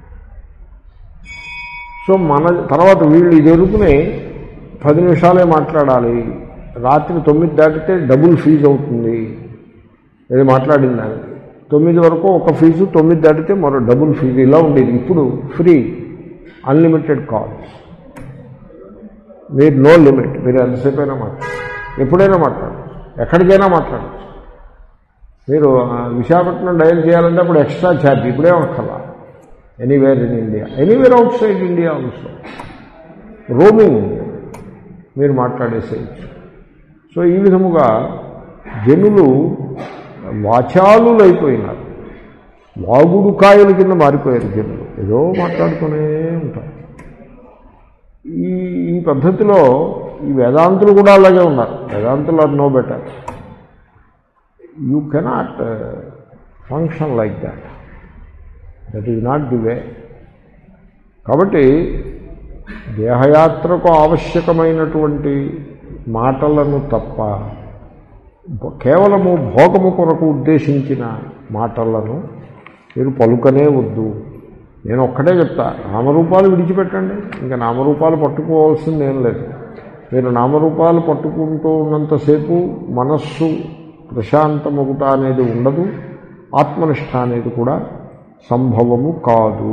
సో మన తర్వాత వీళ్ళు ఇది ఎరుకుని పది నిమిషాలే మాట్లాడాలి, రాత్రి తొమ్మిది దాటితే డబుల్ ఫీజు అవుతుంది. ఇది మాట్లాడిన దానికి తొమ్మిది వరకు ఒక ఫీజు, తొమ్మిది దాటితే మరో డబుల్ ఫీజు, ఇలా ఉండేది. ఇప్పుడు ఫ్రీ, అన్లిమిటెడ్ కాల్స్. మీరు నో లిమిట్, మీరు ఎంతసేపు అయినా మాట్లాడచ్చు, ఎప్పుడైనా మాట్లాడచ్చు, ఎక్కడికైనా మాట్లాడచ్చు. మీరు విశాఖపట్నం డయల్ చేయాలంటే అప్పుడు ఎక్స్ట్రా ఛార్జ్, ఇప్పుడే అక్కర్లా. Anywhere in India, anywhere outside India also roaming మీరు మాట్లాడేసేయచ్చు. సో ఈ విధముగా జనులు వాచాలులు అయిపోయినారు, వాగుడు కాయల కింద మారిపోయారు జనులు. ఏదో మాట్లాడుతూనే ఉంటారు. ఈ ఈ పద్ధతిలో ఈ వేదాంతులు కూడా అలాగే ఉన్నారు. వేదాంతులు are no better. You cannot function like that. That is not the way. కాబట్టి దేహయాత్రకు ఆవశ్యకమైనటువంటి మాటలను తప్ప కేవలము భోగము కొరకు ఉద్దేశించిన మాటలను మీరు పలుకనే వద్దు. నేను ఒక్కటే చెప్తా, నామరూపాలు విడిచిపెట్టండి. ఇంకా నామరూపాలు పట్టుకోవాల్సింది ఏం లేదు. మీరు నామరూపాలు పట్టుకుంటూ ఉన్నంతసేపు మనస్సు ప్రశాంతమగుట అనేది ఉండదు, ఆత్మనిష్ట అనేది కూడా సంభవము కాదు.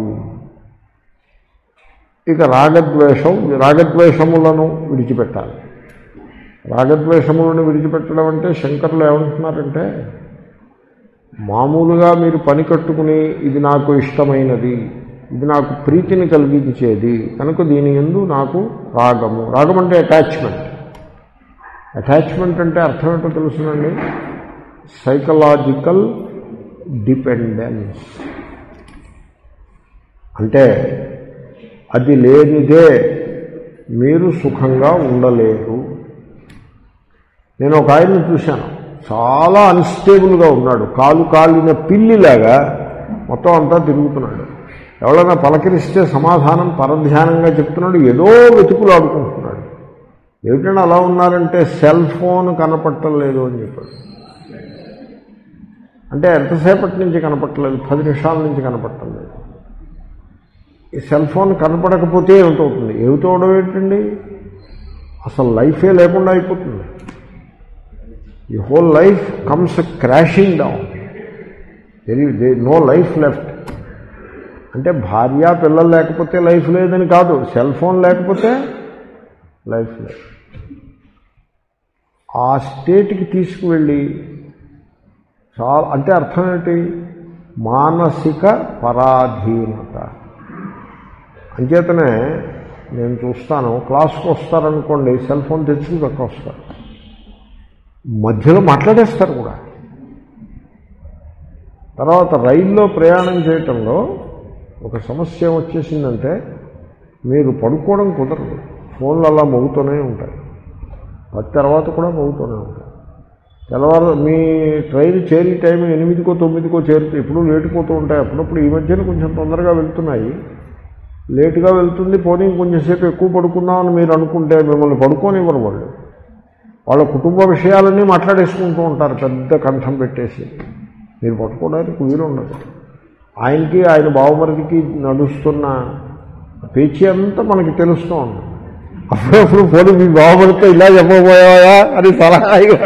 ఇక రాగద్వేషం రాగద్వేషములను విడిచిపెట్టాలి. రాగద్వేషములను విడిచిపెట్టడం అంటే శంకరులు ఏమంటున్నారంటే, మామూలుగా మీరు పని కట్టుకుని ఇది నాకు ఇష్టమైనది, ఇది నాకు ప్రీతిని కలిగించేది కనుక దీని యందు నాకు రాగము. రాగం అంటే అటాచ్మెంట్. అటాచ్మెంట్ అంటే అర్థం ఏంటో తెలుసునండి, సైకలాజికల్ డిపెండెన్స్. అంటే అది లేనిదే మీరు సుఖంగా ఉండలేరు. నేను ఒక ఆయన్ని చూశాను, చాలా అన్స్టేబుల్గా ఉన్నాడు, కాలు కాలిన పిల్లిలాగా మొత్తం అంతా తిరుగుతున్నాడు. ఎవరైనా పలకరిస్తే సమాధానం పరధ్యానంగా చెప్తున్నాడు, ఏదో వెతుకులు ఆడుకుంటున్నాడు. ఏమిటంటే అలా ఉన్నారంటే సెల్ ఫోన్ కనపట్టలేదు అని చెప్పాడు. అంటే ఎంతసేపటి నుంచి కనపట్టలేదు, పది నిమిషాల నుంచి కనపట్టలేదు. ఈ సెల్ ఫోన్ కనపడకపోతే ఏమిటవుతుంది? ఏమిటవడం ఏంటండి, అసలు లైఫే లేకుండా అయిపోతుంది. ఈ whole life comes crashing down. Very they no life left. అంటే భార్య పిల్లలు లేకపోతే లైఫ్ లేదని కాదు, సెల్ ఫోన్ లేకపోతే లైఫ్ లేదు. ఆ స్టేట్కి తీసుకువెళ్ళి చాలా అంటే అర్థం ఏంటి, మానసిక పరాధీనత. అంచేతనే నేను చూస్తాను, క్లాస్కి వస్తారనుకోండి, సెల్ ఫోన్ తెచ్చుకుని పక్క వస్తారు, మధ్యలో మాట్లాడేస్తారు కూడా. తర్వాత రైల్లో ప్రయాణం చేయటంలో ఒక సమస్య వచ్చేసిందంటే, మీరు పడుకోవడం కుదరదు, ఫోన్లు అలా మోగుతూనే ఉంటాయి, పది తర్వాత కూడా మోగుతూనే ఉంటాయి. తెల్లవారు మీ ట్రైన్ చేరి టైం ఎనిమిదికో తొమ్మిదికో చేరుతూ ఎప్పుడూ లేటుపోతూ ఉంటాయి. అప్పుడప్పుడు ఈ మధ్యన కొంచెం తొందరగా వెళ్తున్నాయి, లేటుగా వెళ్తుంది. పోనీ కొంచెంసేపు ఎక్కువ పడుకుందామని మీరు అనుకుంటే మిమ్మల్ని పడుకోనివ్వరు వాళ్ళు. వాళ్ళ కుటుంబ విషయాలన్నీ మాట్లాడేసుకుంటూ ఉంటారు పెద్ద కంఠం పెట్టేసి, మీరు పట్టుకోవడానికి వీలు ఉండదు. ఆయనకి ఆయన బావమరిదికి నడుస్తున్న పేచీ అంతా మనకి తెలుస్తూ ఉంది. అప్పుడప్పుడు పోనీ మీ బావమరితో ఇలా చెప్పబోయావా అని సలహాగా.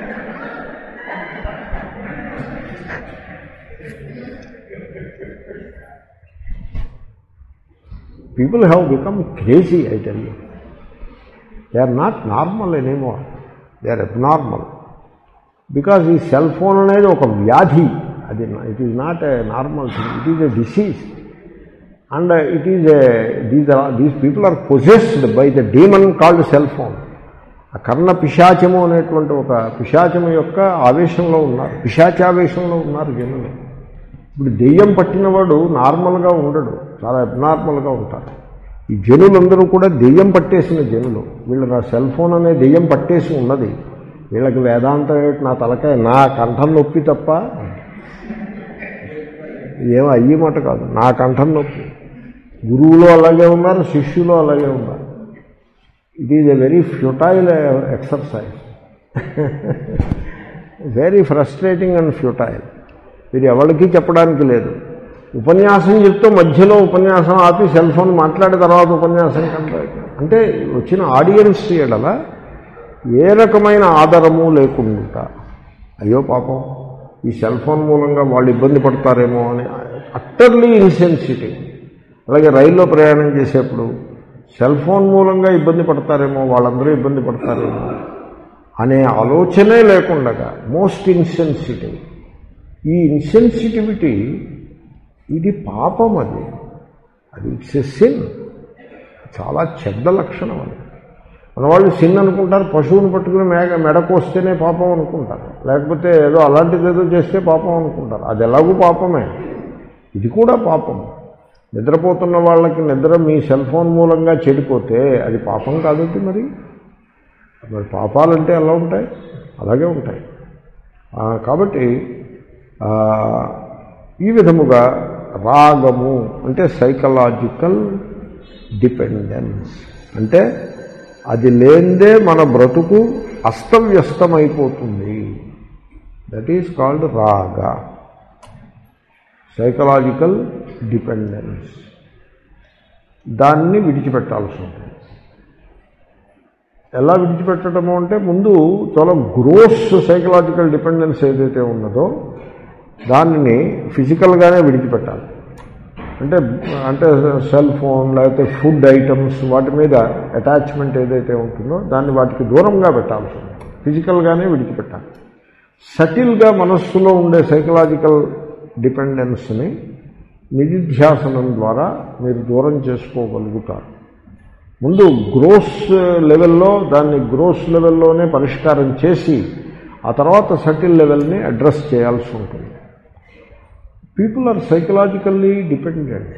People have become crazy, I tell you. They are not normal anymore. They are abnormal. Because ఈ సెల్ ఫోన్ అనేది ఒక వ్యాధి. అది it is not a normal thing, it is a disease. And it is a these these people are possessed by the demon called cell phone. ఆ కర్ణ పిశాచము అనేటువంటి ఒక పిశాచము యొక్క ఆవేశంలో ఉన్నారు, పిశాచావేశంలో ఉన్నారు జనులు. ఇప్పుడు దెయ్యం పట్టినవాడు నార్మల్గా ఉండడు, చాలా అబ్నార్మల్గా ఉంటారు. ఈ జనులందరూ కూడా దెయ్యం పట్టేసిన జనులు. వీళ్ళు నా సెల్ ఫోన్ అనే దెయ్యం పట్టేసి ఉన్నది. వీళ్ళకి వేదాంతం ఏమిటి, నా తలకాయ నా కంఠం నొప్పి తప్ప ఏమో అయ్యి మాట కాదు, నా కంఠం నొప్పి. గురువులు అలాగే ఉన్నారు, శిష్యులు అలాగే ఉన్నారు. It is a very futile exercise, very frustrating and futile. మీరు ఎవరికి చెప్పడానికి లేదు. ఉపన్యాసం చెప్తూ మధ్యలో ఉపన్యాసం ఆపి సెల్ ఫోన్ మాట్లాడిన తర్వాత ఉపన్యాసం కంటే అంటే వచ్చిన ఆడియన్స్ ఎడల ఏ రకమైన ఆదరము లేకుండా, అయ్యో పాపం ఈ సెల్ ఫోన్ మూలంగా వాళ్ళు ఇబ్బంది పడతారేమో అని అట్టర్లీ ఇన్సెన్సిటివ్. అలాగే రైల్లో ప్రయాణం చేసేప్పుడు సెల్ ఫోన్ మూలంగా ఇబ్బంది పడతారేమో, వాళ్ళందరూ ఇబ్బంది పడతారేమో అనే ఆలోచనే లేకుండా మోస్ట్ ఇన్సెన్సిటివ్. ఈ ఇన్సెన్సిటివిటీ ఇది పాపం, అది అది ఇట్స్ ఎ సిన్, చాలా చెడ్డ లక్షణం. అది మన వాళ్ళు సిన్ అనుకుంటారు, పశువుని పట్టుకుని మేక మెడకొస్తేనే పాపం అనుకుంటారు, లేకపోతే ఏదో అలాంటిది ఏదో చేస్తే పాపం అనుకుంటారు. అది ఎలాగూ పాపమే, ఇది కూడా పాపం. నిద్రపోతున్న వాళ్ళకి నిద్ర మీ సెల్ ఫోన్ మూలంగా చెడిపోతే అది పాపం కాదండి. మరి మరి పాపాలంటే ఎలా ఉంటాయి, అలాగే ఉంటాయి. కాబట్టి ఈ విధముగా రాగము అంటే సైకలాజికల్ డిపెండెన్స్. అంటే అది లేనిదే మన బ్రతుకు అస్తవ్యస్తమైపోతుంది. దట్ ఈజ్ కాల్డ్ రాగ, సైకలాజికల్ డిపెండెన్స్. దాన్ని విడిచిపెట్టాల్సి ఉంటుంది. ఎలా విడిచిపెట్టడము అంటే ముందు చాలా గ్రోస్ సైకలాజికల్ డిపెండెన్స్ ఏదైతే ఉన్నదో దానిని ఫిజికల్గానే విడిచిపెట్టాలి. అంటే అంటే సెల్ ఫోన్ లేకపోతే ఫుడ్ ఐటమ్స్ వాటి మీద అటాచ్మెంట్ ఏదైతే ఉంటుందో దాన్ని వాటికి దూరంగా పెట్టాల్సి ఉంటుంది. ఫిజికల్గానే విడిచిపెట్టాలి. సటిల్గా మనస్సులో ఉండే సైకలాజికల్ డిపెండెన్స్ని నిధిధ్యాసనం ద్వారా మీరు దూరం చేసుకోగలుగుతారు. ముందు గ్రోస్ లెవెల్లో దాన్ని గ్రోస్ లెవెల్లోనే పరిష్కారం చేసి ఆ తర్వాత సటిల్ లెవెల్ని అడ్రస్ చేయాల్సి ఉంటుంది. People are psychologically dependent.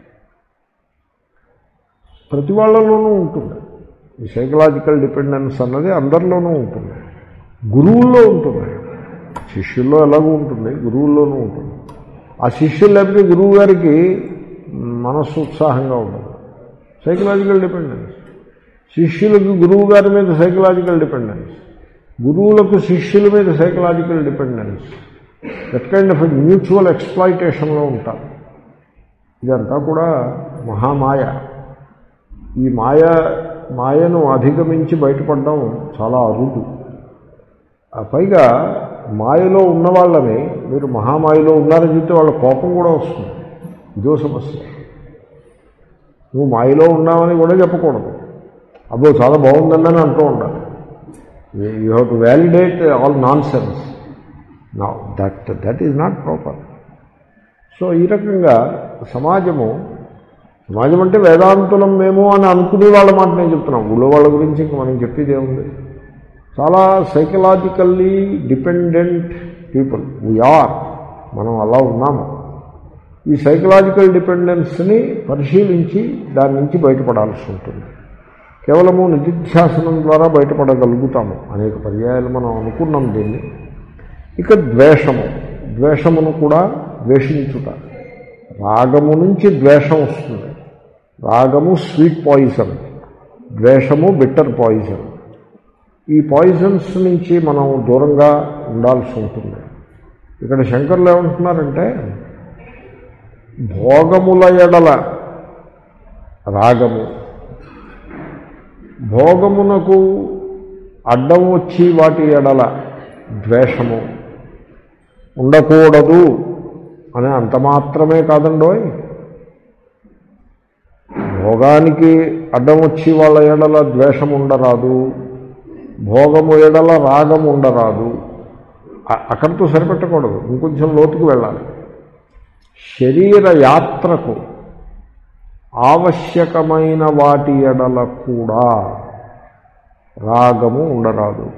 ప్రతి వాళ్ళలోనూ ఉంటుంది ఈ సైకలాజికల్ డిపెండెన్స్ అన్నది, అందరిలోనూ ఉంటుంది. గురువుల్లో ఉంటుంది, శిష్యుల్లో ఎలాగూ ఉంటుంది, గురువుల్లోనూ ఉంటుంది. ఆ శిష్యులు లేకపోతే గురువు గారికి మనస్సు ఉత్సాహంగా ఉండదు. Psychological dependence. శిష్యులకు గురువు గారి మీద సైకలాజికల్ డిపెండెన్స్, గురువులకు శిష్యుల మీద psychological dependence. That kind of mutual ఎక్స్ప్లాయిటేషన్లో ఉంటారు. ఇదంతా కూడా మహామాయ. ఈ మాయ మాయను అధిగమించి బయటపడడం చాలా అరుదు. పైగా మాయలో ఉన్న వాళ్ళని మీరు మహామాయలో ఉన్నారని చెప్తే వాళ్ళ కోపం కూడా వస్తుంది. ఇదో సమస్య. నువ్వు మాయలో ఉన్నావని కూడా చెప్పకూడదు. అబ్బో చాలా బాగుందని అంటూ ఉండాలి. You have to validate all nonsense. Now that that is not proper. So ఈ రకంగా సమాజము సమాజం అంటే వేదాంతులం మేము అని అనుకునే వాళ్ళ మాట నేను చెప్తున్నాం. ఊళ్ళో వాళ్ళ గురించి ఇంక మనం చెప్పేది ఏముంది. చాలా సైకలాజికల్లీ డిపెండెంట్ పీపుల్ వీఆర్. మనం అలా ఉన్నాము. ఈ సైకలాజికల్ డిపెండెన్స్ని పరిశీలించి దాని నుంచి బయటపడాల్సి ఉంటుంది. కేవలము నిధిధ్యాసనం ద్వారా బయటపడగలుగుతాము. అనేక పర్యాయాలు మనం అనుకున్నాం దీన్ని. ఇక ద్వేషము, ద్వేషమును కూడా ద్వేషించుట. రాగము నుంచి ద్వేషం వస్తుంది. రాగము స్వీట్ పాయిజన్, ద్వేషము బిట్టర్ పాయిజన్. ఈ పాయిజన్స్ నుంచి మనం దూరంగా ఉండాల్సి ఉంటుంది. ఇక్కడ శంకర్లు ఏమంటున్నారంటే భోగముల ఎడల రాగము, భోగమునకు అడ్డం వచ్చి వాటి ఎడల ద్వేషము ఉండకూడదు అని అంత మాత్రమే కాదండోయ్. భోగానికి అడ్డం వచ్చి వాళ్ళ ఎడల ద్వేషం ఉండరాదు, భోగము ఎడల రాగం ఉండరాదు. అక్కడితో సరిపెట్టకూడదు, ఇంకొంచెం లోతుకు వెళ్ళాలి. శరీర యాత్రకు ఆవశ్యకమైన వాటి ఎడల కూడా రాగము ఉండరాదు.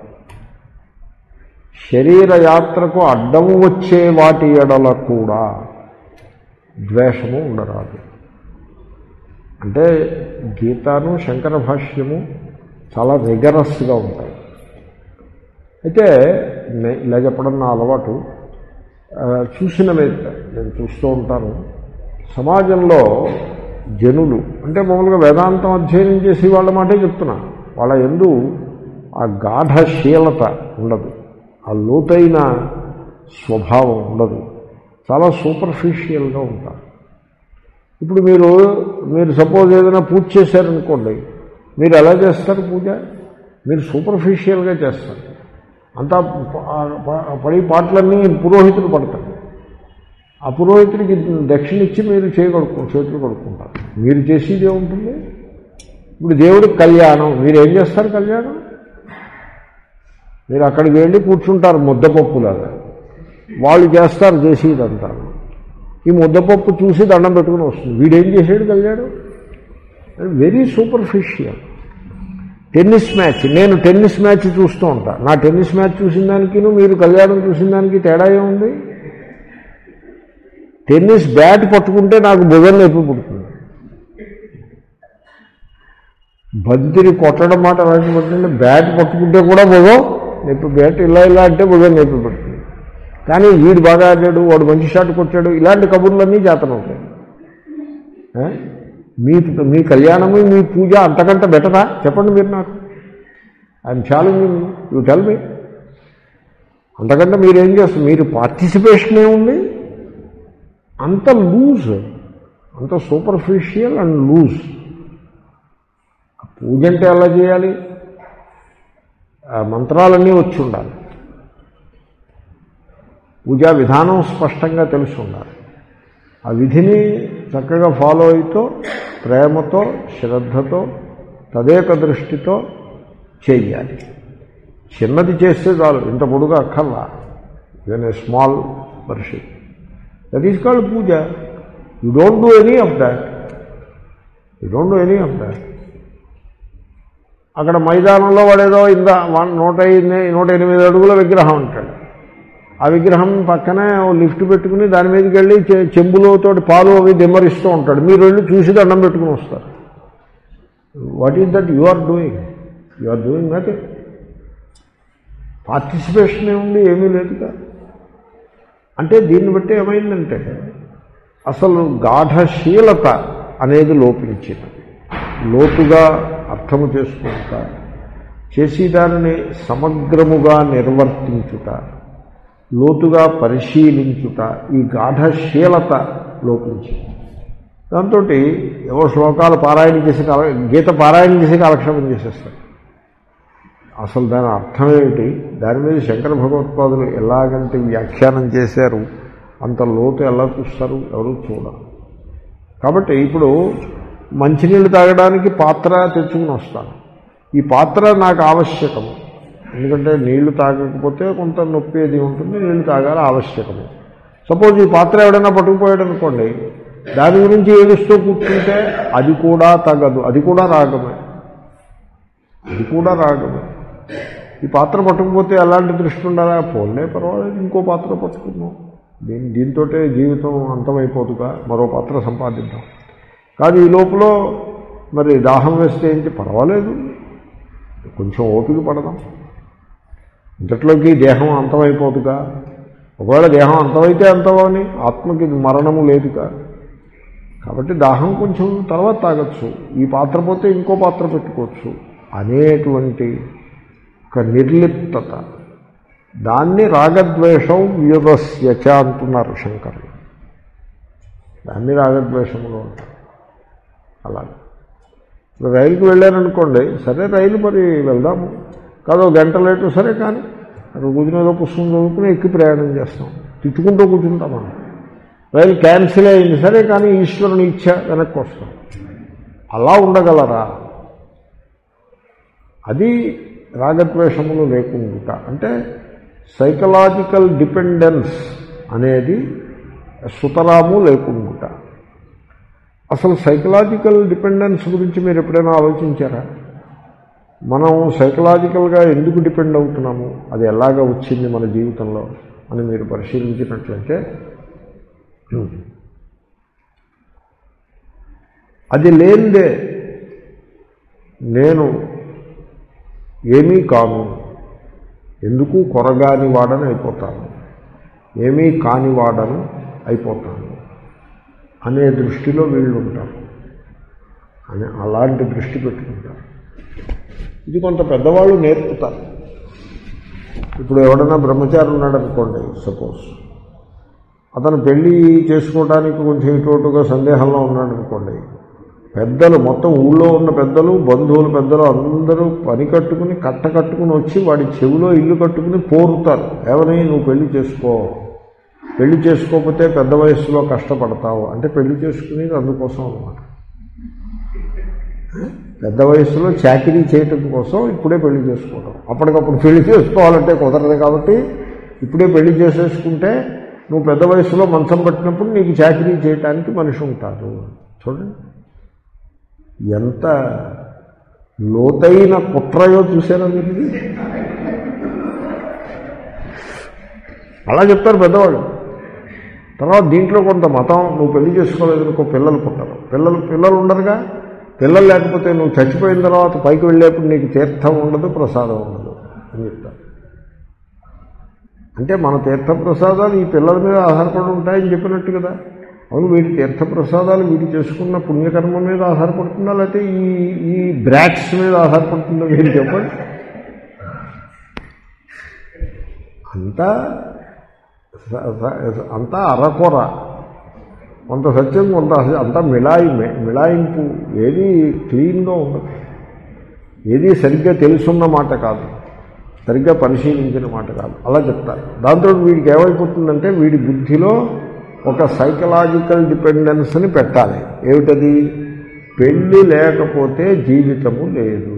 శరీర యాత్రకు అడ్డము వచ్చే వాటి ఎడల కూడా ద్వేషము ఉండరాదు. అంటే గీతాను శంకర భాష్యము చాలా రిగరస్గా ఉంటాయి. అయితే ఇలా చెప్పడం నా అలవాటు. చూసిన మీద నేను చూస్తూ ఉంటాను. సమాజంలో జనులు అంటే మామూలుగా వేదాంతం అధ్యయనం చేసి వాళ్ళ మాటే చెప్తున్నా. వాళ్ళ యందు ఆ గాఢశీలత ఉండదు, ఆ లోతైన స్వభావం ఉండదు. చాలా సూపర్ఫిషియల్గా ఉంటారు. ఇప్పుడు మీరు మీరు సపోజ్ ఏదైనా పూజ చేశారనుకోండి, మీరు ఎలా చేస్తారు పూజ? మీరు సూపర్ఫిషియల్గా చేస్తారు. అంతా పడి పాటలన్నీ పురోహితులు పడతారు. ఆ పురోహితుడికి దక్షిణ ఇచ్చి మీరు చేయగలుగు చేతులు కడుక్కుంటారు. మీరు చేసేది ఏముంటుంది? ఇప్పుడు దేవుడికి కళ్యాణం, మీరు ఏం చేస్తారు? కళ్యాణం మీరు అక్కడికి వెళ్ళి కూర్చుంటారు ముద్దపప్పులాగా. వాళ్ళు చేస్తారు చేసేదంతా. ఈ ముద్దపప్పు చూసి దండం పెట్టుకుని వస్తుంది. వీడేం చేసాడు కళ్యాణం? Very superficial. టెన్నిస్ మ్యాచ్, నేను టెన్నిస్ మ్యాచ్ చూస్తూ ఉంటా. నా టెన్నిస్ మ్యాచ్ చూసిన దానికి మీరు కళ్యాణం చూసిన దానికి తేడా ఏముంది? టెన్నిస్ బ్యాట్ పట్టుకుంటే నాకు భుజం నొప్పి పుడుతుంది. బంతిని కొట్టడం మాట అలాంటి పడుతుంది. బ్యాట్ పట్టుకుంటే కూడా భుజం నొప్పి, బ్యాట్ ఇలా ఇలా అంటే భుజం నొప్పి పడుతుంది. కానీ వీడు బాగా ఆడాడు, వాడు మంచి షాట్ కొట్టాడు, ఇలాంటి కబుర్లన్నీ జాతర అవుతాయి. మీ మీ కళ్యాణము మీ పూజ అంతకంటే బెటరా చెప్పండి మీరు నాకు. I'm challenging you tell me. అంతకంటే మీరేం చేస్తారు? మీరు పార్టిసిపేషన్ ఏముంది? అంత లూజ్, అంత సూపర్ఫిషియల్ అండ్ లూజ్. పూజ అంటే ఎలా చేయాలి? మంత్రాలన్నీ వచ్చి ఉండాలి, పూజా విధానం స్పష్టంగా తెలిసి ఉండాలి. ఆ విధిని చక్కగా ఫాలో అయితో ప్రేమతో శ్రద్ధతో తదేక దృష్టితో చేయాలి. చిన్నది చేస్తే చాలు, ఇంత పొడుగా అక్కర్లా. Even a small worship, that is called puja. You don't do any of that, you don't do any of that. అక్కడ మైదానంలో వాడేదో ఇందా నూట నూట ఎనిమిది అడుగుల విగ్రహం ఉంటాడు. ఆ విగ్రహం పక్కనే లిఫ్ట్ పెట్టుకుని దాని మీదకి వెళ్ళి చెంబులతో పాలు అవి దిమ్మరిస్తూ ఉంటాడు. మీరు వెళ్ళి చూసి దండం పెట్టుకుని వస్తారు. What is that you are doing? You are doing nothing. Participation ఏముంది? ఏమీ లేదుగా. అంటే దీన్ని బట్టి ఏమైందంటే అసలు గాఢశీలత అనేది లోపించింది. లోతుగా అర్థము చేసుకుంటా చేసి దానిని సమగ్రముగా నిర్వర్తించుట, లోతుగా పరిశీలించుట, ఈ గాఢశీలత లోపించింది. దాంతో ఏవో శ్లోకాలు పారాయణ చేసి కాల గీత పారాయణ చేసి కాలక్షేపం చేసేస్తారు. అసలు దాని అర్థమేమిటి? దాని మీద శంకర భగవత్పాదులు ఎలాగంటే వ్యాఖ్యానం చేశారు, అంత లోతు ఎలా చూస్తారు? ఎవరు చూడరు. కాబట్టి ఇప్పుడు మంచినీళ్ళు తాగడానికి పాత్ర తెచ్చుకుని వస్తాను. ఈ పాత్ర నాకు ఆవశ్యకము, ఎందుకంటే నీళ్లు తాగకపోతే కొంత నొప్పి అది ఉంటుంది, నీళ్లు తాగాలి ఆవశ్యకము. సపోజ్ ఈ పాత్ర ఎవడైనా పట్టుకుపోయాడు అనుకోండి, దాని గురించి ఏడుస్తూ కూర్చుంటే అది కూడా తగదు, అది కూడా రాగమే, అది కూడా రాగమే. ఈ పాత్ర పట్టుకుపోతే ఎలాంటి దృష్టి ఉండాలా? పోలే పర్వాలేదు, ఇంకో పాత్ర పట్టుకున్నాం, దీని దీంతో జీవితం అంతమైపోతుగా మరో పాత్ర సంపాదిద్దాం. కాదు ఈ లోపల మరి దాహం వేస్తే ఏంటి? పర్వాలేదు, కొంచెం ఓపిక పడదాం, ఇంతట్లోకి దేహం అంతమైపోతుగా. ఒకవేళ దేహం అంతమైతే అంతమని ఆత్మకి మరణము లేదుగా. కాబట్టి దాహం కొంచెం తర్వాత తాగొచ్చు, ఈ పాత్ర పోతే ఇంకో పాత్ర పెట్టుకోవచ్చు అనేటువంటి ఒక నిర్లిప్తత, దాన్ని రాగద్వేషం వ్యుదస్యచ అంటున్నారు శంకరులు. దాన్ని రాగద్వేషములు అంటారు. అలాగే ఇప్పుడు రైలుకి వెళ్ళారనుకోండి, సరే రైలు మరి వెళ్దాము, కాదు గంట లేటు, సరే కానీ అక్కడ కూర్చుని ఏదో పుస్తకం చదువుకుని ఎక్కి ప్రయాణం చేస్తాం, తిట్టుకుంటూ కూర్చుంటాం మనం. రైలు క్యాన్సిల్ అయింది, సరే కానీ ఈశ్వరుని ఇచ్చ వెనక్కి వస్తాం. అలా ఉండగలరా? అది రాగద్వేషములు లేకుండా, అంటే సైకలాజికల్ డిపెండెన్స్ అనేది సుతరాము లేకుండా. అసలు సైకలాజికల్ డిపెండెన్స్ గురించి మీరు ఎప్పుడైనా ఆలోచించారా? మనం సైకలాజికల్గా ఎందుకు డిపెండ్ అవుతున్నాము, అది ఎలాగ వచ్చింది మన జీవితంలో అని మీరు పరిశీలించినట్లయితే అది లేనిదే నేను ఏమీ కాను, ఎందుకు కొరగాని వాడని అయిపోతాను, ఏమీ కాని వాడను అయిపోతాను అనే దృష్టిలో వీళ్ళు ఉంటారు, అని అలాంటి దృష్టి పెట్టుకుంటారు. ఇది కొంత పెద్దవాళ్ళు నేర్పుతారు. ఇప్పుడు ఎవడన్నా బ్రహ్మచారి ఉన్నాడు అనుకోండి, సపోజ్ అతను పెళ్ళి చేసుకోవడానికి కొంచెం ఇటువటుగా సందేహంలో ఉన్నాడు అనుకోండి, పెద్దలు మొత్తం ఊళ్ళో ఉన్న పెద్దలు, బంధువులు పెద్దలు అందరూ పని కట్టుకుని కట్ట కట్టుకుని వచ్చి వాడి చెవిలో ఇల్లు కట్టుకుని పోరుతారు. ఏమని? నువ్వు పెళ్లి చేసుకో, పెళ్లి చేసుకోకపోతే పెద్ద వయస్సులో కష్టపడతావు. అంటే పెళ్లి చేసుకునేది అందుకోసం అన్నమాట. పెద్ద వయస్సులో చాకరీ చేయటం కోసం ఇప్పుడే పెళ్లి చేసుకోవడం. అప్పటికప్పుడు పెళ్లి చేసుకోవాలంటే కుదరదు కాబట్టి ఇప్పుడే పెళ్లి చేసేసుకుంటే నువ్వు పెద్ద వయస్సులో మంచం పట్టినప్పుడు నీకు చాకరీ చేయటానికి మనిషి ఉంటారు. చూడండి ఎంత లోతైన కుట్రయో చూసారా మీరు? అలా చెప్తారు పెద్దవాళ్ళు. తర్వాత దీంట్లో కొంత మతం, నువ్వు పెళ్లి చేసుకోలేదనుకో పిల్లలు పుట్టరు, పిల్లలు పిల్లలు ఉండరుగా, పిల్లలు లేకపోతే నువ్వు చచ్చిపోయిన తర్వాత పైకి వెళ్ళేప్పుడు నీకు తీర్థం ఉండదు, ప్రసాదం ఉండదు అని చెప్తారు. అంటే మన తీర్థ ప్రసాదాలు ఈ పిల్లల మీద ఆధారపడి ఉంటాయని చెప్పినట్టు కదా. అవును, వీడి తీర్థప్రసాదాలు వీడి చేసుకున్న పుణ్యకర్మ మీద ఆధారపడుతుందా, లేకపోతే ఈ ఈ బ్రాట్స్ మీద ఆధారపడుతుందో మీరు చెప్పండి. అంతా అంతా అరకొర, కొంత సత్యం కొంత అంతా మిళాయిమే, మిళాయింపు. ఏది క్లీన్గా ఉండదు, ఏది సరిగ్గా తెలుసున్న మాట కాదు, సరిగ్గా పరిశీలించిన మాట కాదు, అలా చెప్తారు. దాంతో వీడికి ఏమైపోతుందంటే వీడి బుద్ధిలో ఒక సైకలాజికల్ డిపెండెన్స్ని పెట్టాలి. ఏమిటది? పెళ్ళి లేకపోతే జీవితము లేదు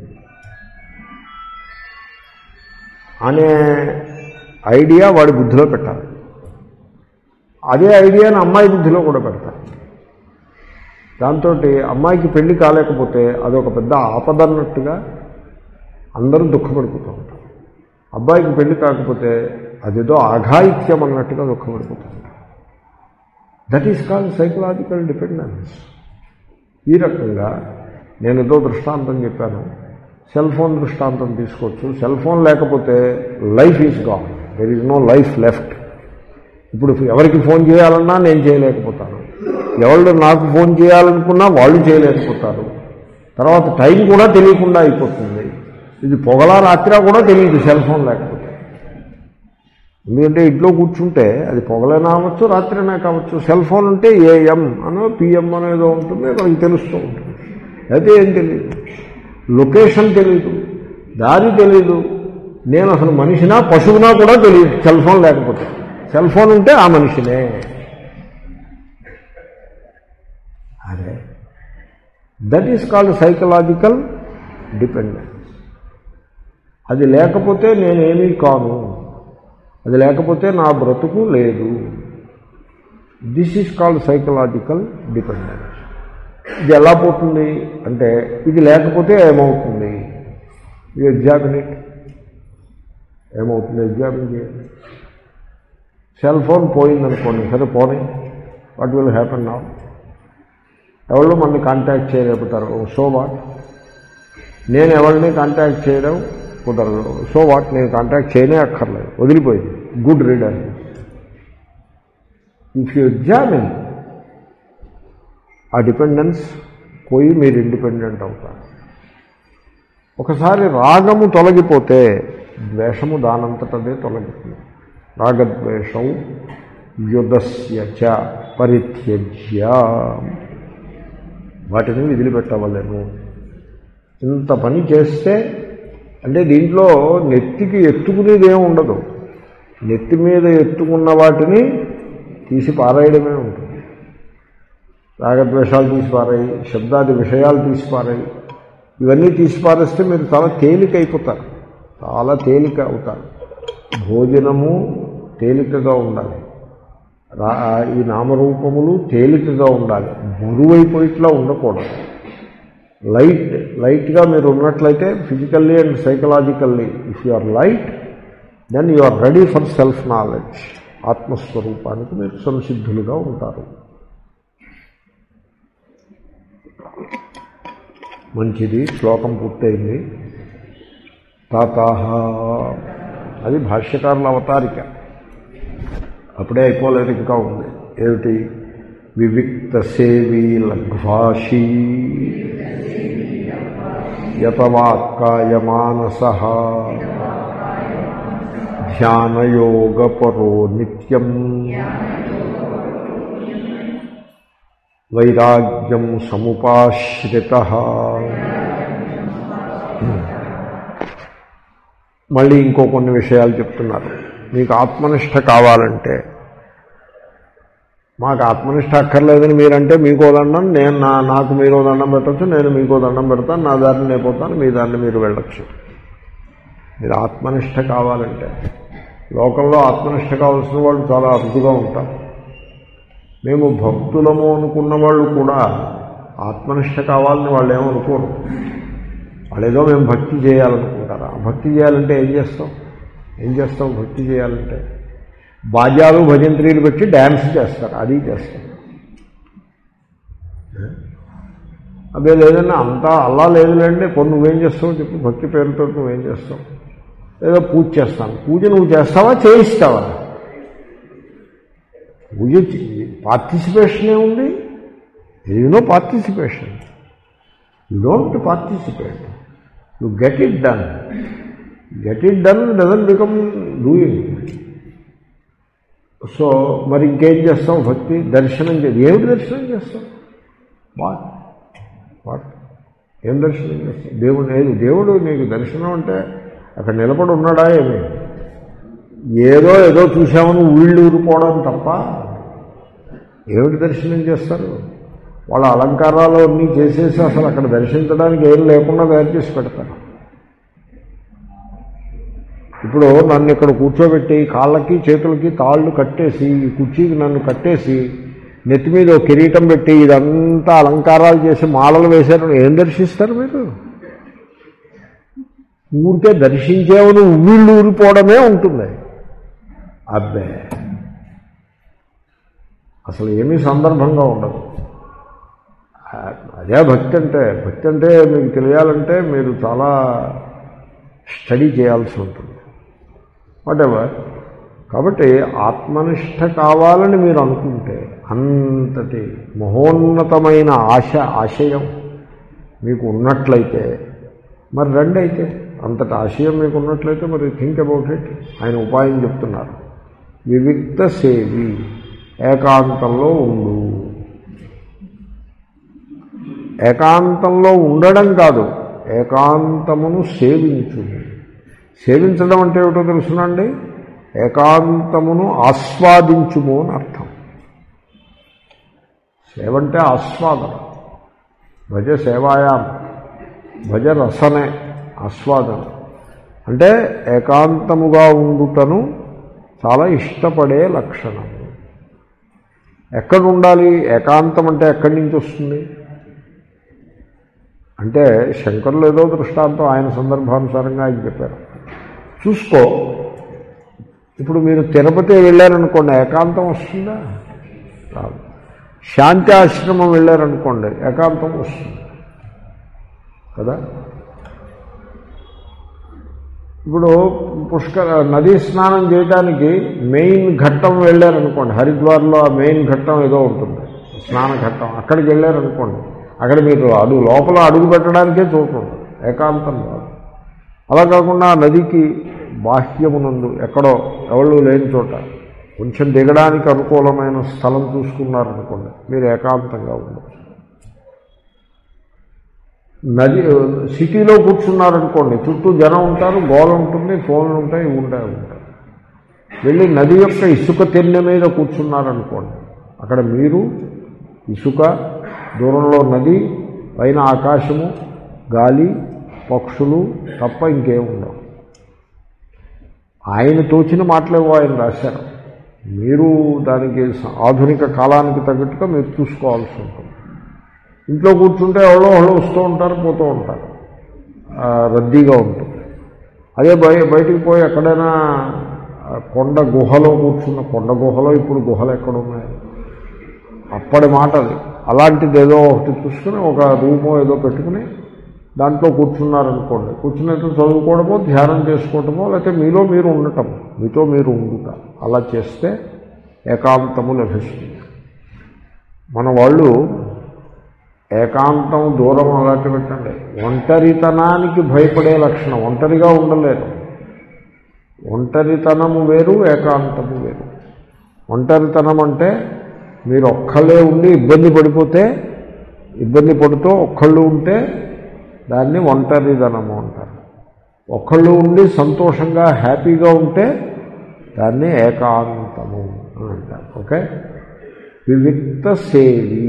అనే ఐడియా వాడి బుద్ధిలో పెట్టాలి. అదే ఐడియాని అమ్మాయి బుద్ధిలో కూడా పెడతారు. దాంతో అమ్మాయికి పెళ్లి కాలేకపోతే అదొక పెద్ద ఆపదన్నట్టుగా అందరూ దుఃఖపడిపోతూ ఉంటారు. అబ్బాయికి పెళ్లి కాకపోతే అదేదో ఆఘాయిత్యం అన్నట్టుగా దుఃఖపడిపోతూ ఉంటారు. That is called psychological dependence. ఈ రకంగా నేను ఏదో దృష్టాంతం చెప్పాను, సెల్ ఫోన్ దృష్టాంతం తీసుకోవచ్చు. సెల్ ఫోన్ లేకపోతే life is gone, there is no life left. ఇప్పుడు ఎవరికి ఫోన్ చేయాలన్నా నేను చేయలేకపోతాను, ఎవరు నాకు ఫోన్ చేయాలనుకున్నా వాళ్ళు చేయలేకపోతారు. తర్వాత టైం కూడా తెలియకుండా అయిపోతుంది. ఇది పొగలా రాత్రి కూడా తెలియదు సెల్ ఫోన్ లేకపోతే. ఎందుకంటే ఇంట్లో కూర్చుంటే అది పొగలైనా అవ్వచ్చు, రాత్రైనా కావచ్చు. సెల్ ఫోన్ ఉంటే ఏఎం అనో పిఎం అనేదో ఉంటుంది, మనకి తెలుస్తూ ఉంటుంది. అయితే ఏం తెలియదు, లొకేషన్ తెలీదు, దారి తెలీదు, నేను అసలు మనిషినా పశువునా కూడా తెలియదు సెల్ ఫోన్ లేకపోతే. సెల్ ఫోన్ ఉంటే ఆ మనిషినే. అదే that is called psychological dependence. అది లేకపోతే నేనేమీ కాను, అది లేకపోతే నా బ్రతుకు లేదు. This is called psychological dependence. ఇది ఎలా పోతుంది అంటే, ఇది లేకపోతే ఏమవుతుంది? ఇది ఎగ్జామిన్ ఇట్. ఏమవుతుంది ఎగ్జామిన్ చేయండి. సెల్ ఫోన్ పోయిందనుకోండి, సరే పోనీ, వాట్ విల్ హ్యాపెన్ నౌ? ఎవరు మనల్ని కాంటాక్ట్ చేయలేకపోతారు, సో వాట్? నేను ఎవరిని కాంటాక్ట్ చేయడం కుదరదు, సో వాట్? నేను కాంటాక్ట్ చేయనే అక్కర్లేదు, వదిలిపోయింది. Good reader. If you examine, ఆ డిపెండెన్స్ పోయి మీరు ఇండిపెండెంట్ అవుతారు. ఒకసారి రాగము తొలగిపోతే ద్వేషము దానంతటదే తొలగిపోతుంది. రాగద్వేషం యుధస్య చ పరిత్యజ్య, వాటిని వదిలిపెట్టవలేము. ఇంత పని చేస్తే, అంటే దీంట్లో నెత్తికి ఎత్తుకునేది ఏమి ఉండదు. నెత్తి మీద ఎత్తుకున్న వాటిని తీసి పారేయడమే ఉంటుంది. రాగద్వేషాలు తీసి పారాయి, శబ్దాది విషయాలు తీసి పారాయి, ఇవన్నీ తీసి పారేస్తే మీరు చాలా తేలిక అయిపోతారు, చాలా తేలిక అవుతారు. భోజనము తేలికగా ఉండాలి, రా ఈ నామరూపములు తేలికగా ఉండాలి, బరువైపోయిట్లా ఉండకూడదు. లైట్ లైట్గా మీరు ఉన్నట్లయితే physically and psychologically, if you are light then you are ready for self knowledge. ఆత్మస్వరూపానికి మీరు సంసిద్ధులుగా ఉంటారు. మంచిది, శ్లోకం పూర్తయింది. తాతాహ, అది భాష్యకారుల అవతారిక, అప్పుడే అయిపోలేదు, ఇంకా ఉంది. ఏమిటి? వివిక్త సేవీ లఘ్వాషీ యతవాక్కాయమానసః ధ్యానయోగపరో నిత్యం వైరాగ్యం సముపాశ్రితః. మళ్ళీ ఇంకో కొన్ని విషయాలు చెప్తున్నారు. మీకు ఆత్మనిష్ట కావాలంటే, మాకు ఆత్మనిష్ట అక్కర్లేదని మీరంటే మీకో దండం, నేను నా నాకు మీరో దండం పెట్టచ్చు, నేను మీకో దండం పెడతాను, నా దారిని నేను పోతాను, మీ దారిని మీరు వెళ్ళచ్చు. మీరు ఆత్మనిష్ట కావాలంటే, లోకంలో ఆత్మనిష్ట కావాల్సిన వాళ్ళు చాలా అరుదుగా ఉంటారు. మేము భక్తులము అనుకున్న వాళ్ళు కూడా ఆత్మనిష్ట కావాలని వాళ్ళు ఏమనుకోరు. వాళ్ళు ఏదో మేము భక్తి చేయాలనుకుంటారా? భక్తి చేయాలంటే ఏం చేస్తాం? ఏం చేస్తాం భక్తి చేయాలంటే? బాజాలు భజంత్రీలు పెట్టి డ్యాన్స్ చేస్తారు, అది చేస్తారు. అదే లేదన్నా అంతా అల్లా లేదులేండి, కొన్ని నువ్వేం చేస్తావు చెప్పు, భక్తి పేరుతో నువ్వేం చేస్తావు? ఏదో పూజ చేస్తాను. పూజ నువ్వు చేస్తావా, చేయిస్తావా? పూజ పార్టిసిపేషన్ ఏముంది? You no participation. You don't participate, you get it done. Get it done doesn't become doing. So మరి ఇంకేం చేస్తాం? భక్తి దర్శనం చేసి ఏమిటి దర్శనం చేస్తాం? వాట్ వాట్ ఏం దర్శనం చేస్తాం? దేవుడు లేదు. దేవుడు నీకు దర్శనం అంటే అక్కడ నిలబడి ఉన్నాడా ఏమి? ఏదో ఏదో చూసామని ఊళ్ళు ఊరిపోవడం తప్ప ఏమిటి దర్శనం చేస్తారు? వాళ్ళ అలంకారాలు అన్నీ చేసేసి అసలు అక్కడ దర్శించడానికి ఏం లేకుండా తయారు చేసి పెడతారు. ఇప్పుడు నన్ను ఇక్కడ కూర్చోబెట్టి కాళ్ళకి చేతులకి తాళ్ళు కట్టేసి ఈ కుర్చీకి నన్ను కట్టేసి నెత్తి మీద ఒక కిరీటం పెట్టి ఇదంతా అలంకారాలు చేసి మాలలు వేశారు. ఏం దర్శిస్తారు మీరు? ఊరికే దర్శించేవని ఉవ్విళ్ళు ఊరిపోవడమే ఉంటుంది. అబ్బే అసలు ఏమీ సందర్భంగా ఉండదు. అదే భక్తి అంటే. భక్తి అంటే మీకు తెలియాలంటే మీరు చాలా స్టడీ చేయాల్సి ఉంటుంది. వాటెవర్. కాబట్టి ఆత్మనిష్ట కావాలని మీరు అనుకుంటే అంతటి మహోన్నతమైన ఆశ ఆశయం మీకు ఉన్నట్లయితే మరి రండి. అయితే అంతటి ఆశయం మీకు ఉన్నట్లయితే మరి థింక్ అబౌట్ ఇట్. ఆయన ఉపాయం చెప్తున్నారు. వివిక్త సేవి, ఏకాంతంలో ఉండు. ఏకాంతంలో ఉండడం కాదు, ఏకాంతమును సేవించు. సేవించడం అంటే ఏమిటో తెలుసునండి? ఏకాంతమును ఆస్వాదించుము అని అర్థం. సేవ అంటే ఆస్వాదన. భజ సేవాయాం, భజ రసనే ఆస్వాదన. అంటే ఏకాంతముగా ఉండుటను చాలా ఇష్టపడే లక్షణం. ఎక్కడ ఉండాలి? ఏకాంతం అంటే ఎక్కడి నుంచి వస్తుంది అంటే శంకరులు ఏదో దృష్టాంతం ఆయన సందర్భానుసారంగా ఆయన చెప్పారు. చూసుకో, ఇప్పుడు మీరు తిరుపతి వెళ్ళారనుకోండి, ఏకాంతం వస్తుందా? రాదు. శాంతి ఆశ్రమం వెళ్ళారనుకోండి, ఏకాంతం వస్తుంది కదా. ఇప్పుడు పుష్కర నదీ స్నానం చేయడానికి మెయిన్ ఘట్టం వెళ్ళారనుకోండి, హరిద్వార్లో ఆ మెయిన్ ఘట్టం ఏదో ఉంటుంది, స్నాన ఘట్టం. అక్కడికి వెళ్ళారనుకోండి, అక్కడ మీరు అడుగు లోపల అడుగు పెట్టడానికే చోటు ఉంటుంది, ఏకాంతం కాదు. అలా కాకుండా నదికి బాహ్యమునందు ఎక్కడో ఎవళ్ళు లేని చోట కొంచెం దిగడానికి అనుకూలమైన స్థలం చూసుకున్నారనుకోండి, మీరు ఏకాంతంగా ఉండదు. నది సిటీలో కూర్చున్నారనుకోండి, చుట్టూ జనం ఉంటారు, గోల ఉంటుంది, ఫోన్లు ఉంటాయి, ఉంటాయి ఉంటాయి వెళ్ళి నది యొక్క ఇసుక తెన్నె మీద కూర్చున్నారనుకోండి, అక్కడ మీరు ఇసుక, దూరంలో నది, పైన ఆకాశము, గాలి, పక్షులు తప్ప ఇంకేం ఉండవు. ఆయన తోచిన మాటలేవో ఆయన రాశారు. మీరు దానికి ఆధునిక కాలానికి తగ్గట్టుగా మీరు చూసుకోవాల్సి ఉంటుంది. ఇంట్లో కూర్చుంటే ఎవరో ఎవరో వస్తూ ఉంటారు, పోతూ ఉంటారు, రద్దీగా ఉంటుంది. అదే బయ బయటికి పోయి ఎక్కడైనా కొండ గుహలో కూర్చున్న, కొండ గుహలో ఇప్పుడు గుహలు ఎక్కడున్నాయి, అప్పటి మాట అది. అలాంటిది ఏదో ఒకటి చూసుకుని ఒక రూమో ఏదో పెట్టుకుని దాంట్లో కూర్చున్నారనుకోండి, కూర్చున్నట్టు చదువుకోవడమో, ధ్యానం చేసుకోవటమో, లేకపోతే మీలో మీరు ఉండటం, మీతో మీరు ఉండుట, అలా చేస్తే ఏకాంతము లభిస్తుంది. మన వాళ్ళు ఏకాంతం దూరం అలాంటి పెట్టండి. ఒంటరితనానికి భయపడే లక్షణం, ఒంటరిగా ఉండలేరు. ఒంటరితనము వేరు, ఏకాంతము వేరు. ఒంటరితనం అంటే మీరు ఒక్కళ్ళే ఉండి ఇబ్బంది పడిపోతే, ఇబ్బంది పడుతూ ఒక్కళ్ళు ఉంటే దాన్ని ఒంటరితనము అంటారు. ఒక్కళ్ళు ఉండి సంతోషంగా హ్యాపీగా ఉంటే దాన్ని ఏకాంతము అని అంటారు. ఓకే. వివిక్త సేవి.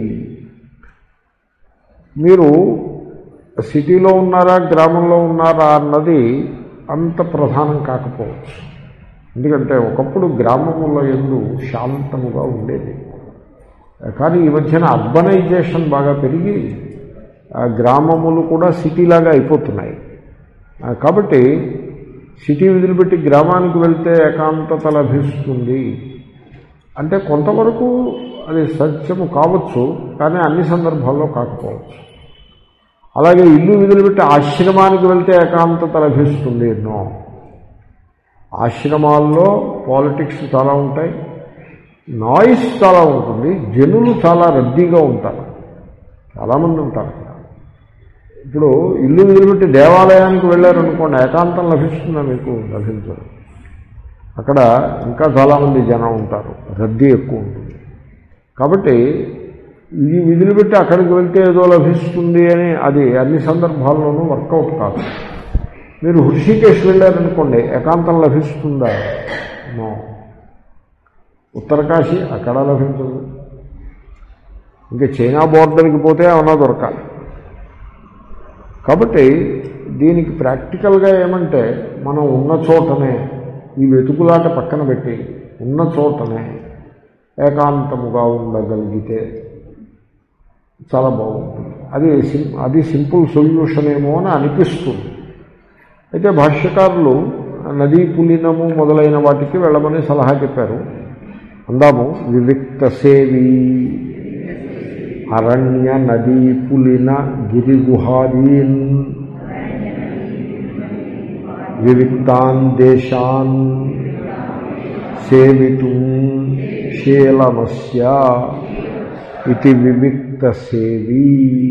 మీరు సిటీలో ఉన్నారా, గ్రామంలో ఉన్నారా అన్నది అంత ప్రధానం కాకపోవచ్చు. ఎందుకంటే ఒకప్పుడు గ్రామముల యందు శాంతముగా ఉండేది. కానీ ఈ మధ్యన అర్బనైజేషన్ బాగా పెరిగి గ్రామములు కూడా సిటీలాగా అయిపోతున్నాయి. కాబట్టి సిటీ వదిలిపెట్టి గ్రామానికి వెళ్తే ఏకాంతత లభిస్తుంది అంటే కొంతవరకు అది సత్యము కావచ్చు, కానీ అన్ని సందర్భాల్లో కాకపోవచ్చు. అలాగే ఇల్లు వదిలిపెట్టి ఆశ్రమానికి వెళ్తే ఏకాంతత లభిస్తుంది. ఎన్నో ఆశ్రమాల్లో పాలిటిక్స్ చాలా ఉంటాయి, నాయిస్ చాలా ఉంటుంది, జనులు చాలా రద్దీగా ఉంటారు, చాలామంది ఉంటారు. ఇప్పుడు ఇల్లు వదిలిపెట్టి దేవాలయానికి వెళ్ళారనుకోండి, ఏకాంతం లభిస్తుందా మీకు? లభించదు. అక్కడ ఇంకా చాలామంది జనం ఉంటారు, రద్దీ ఎక్కువ ఉంటుంది. కాబట్టి ఇది వదిలిపెట్టి అక్కడికి వెళ్తే ఏదో లభిస్తుంది అని అది అన్ని సందర్భాల్లోనూ వర్కౌట్ కాదు. మీరు హృషికేశ్ వెళ్ళారనుకోండి, ఏకాంతం లభిస్తుందా? నో. ఉత్తరకాశీ అక్కడ లభించదు. ఇంకా చైనా బోర్డర్కి పోతే ఏమన్నా దొరకాలి. కాబట్టి దీనికి ప్రాక్టికల్గా ఏమంటే, మనం ఉన్న చోటనే ఈ వెతుకులాట పక్కన పెట్టి ఉన్న చోటనే ఏకాంతముగా ఉండగలిగితే చాలా బాగుంటుంది. అది సిం అది సింపుల్ సొల్యూషన్ ఏమో అని అనిపిస్తుంది. అయితే భాష్యకారులు నదీ పులినము మొదలైన వాటికి వెళ్ళమని సలహా చెప్పారు. అందాము, వివిక్త సేవి అరణ్య నదీ పులిన గిరిగుహాదీన్ వివిక్తాన్ దేశాన్ సేవితుం శీలమస్య ఇది వివిక్త సేవి.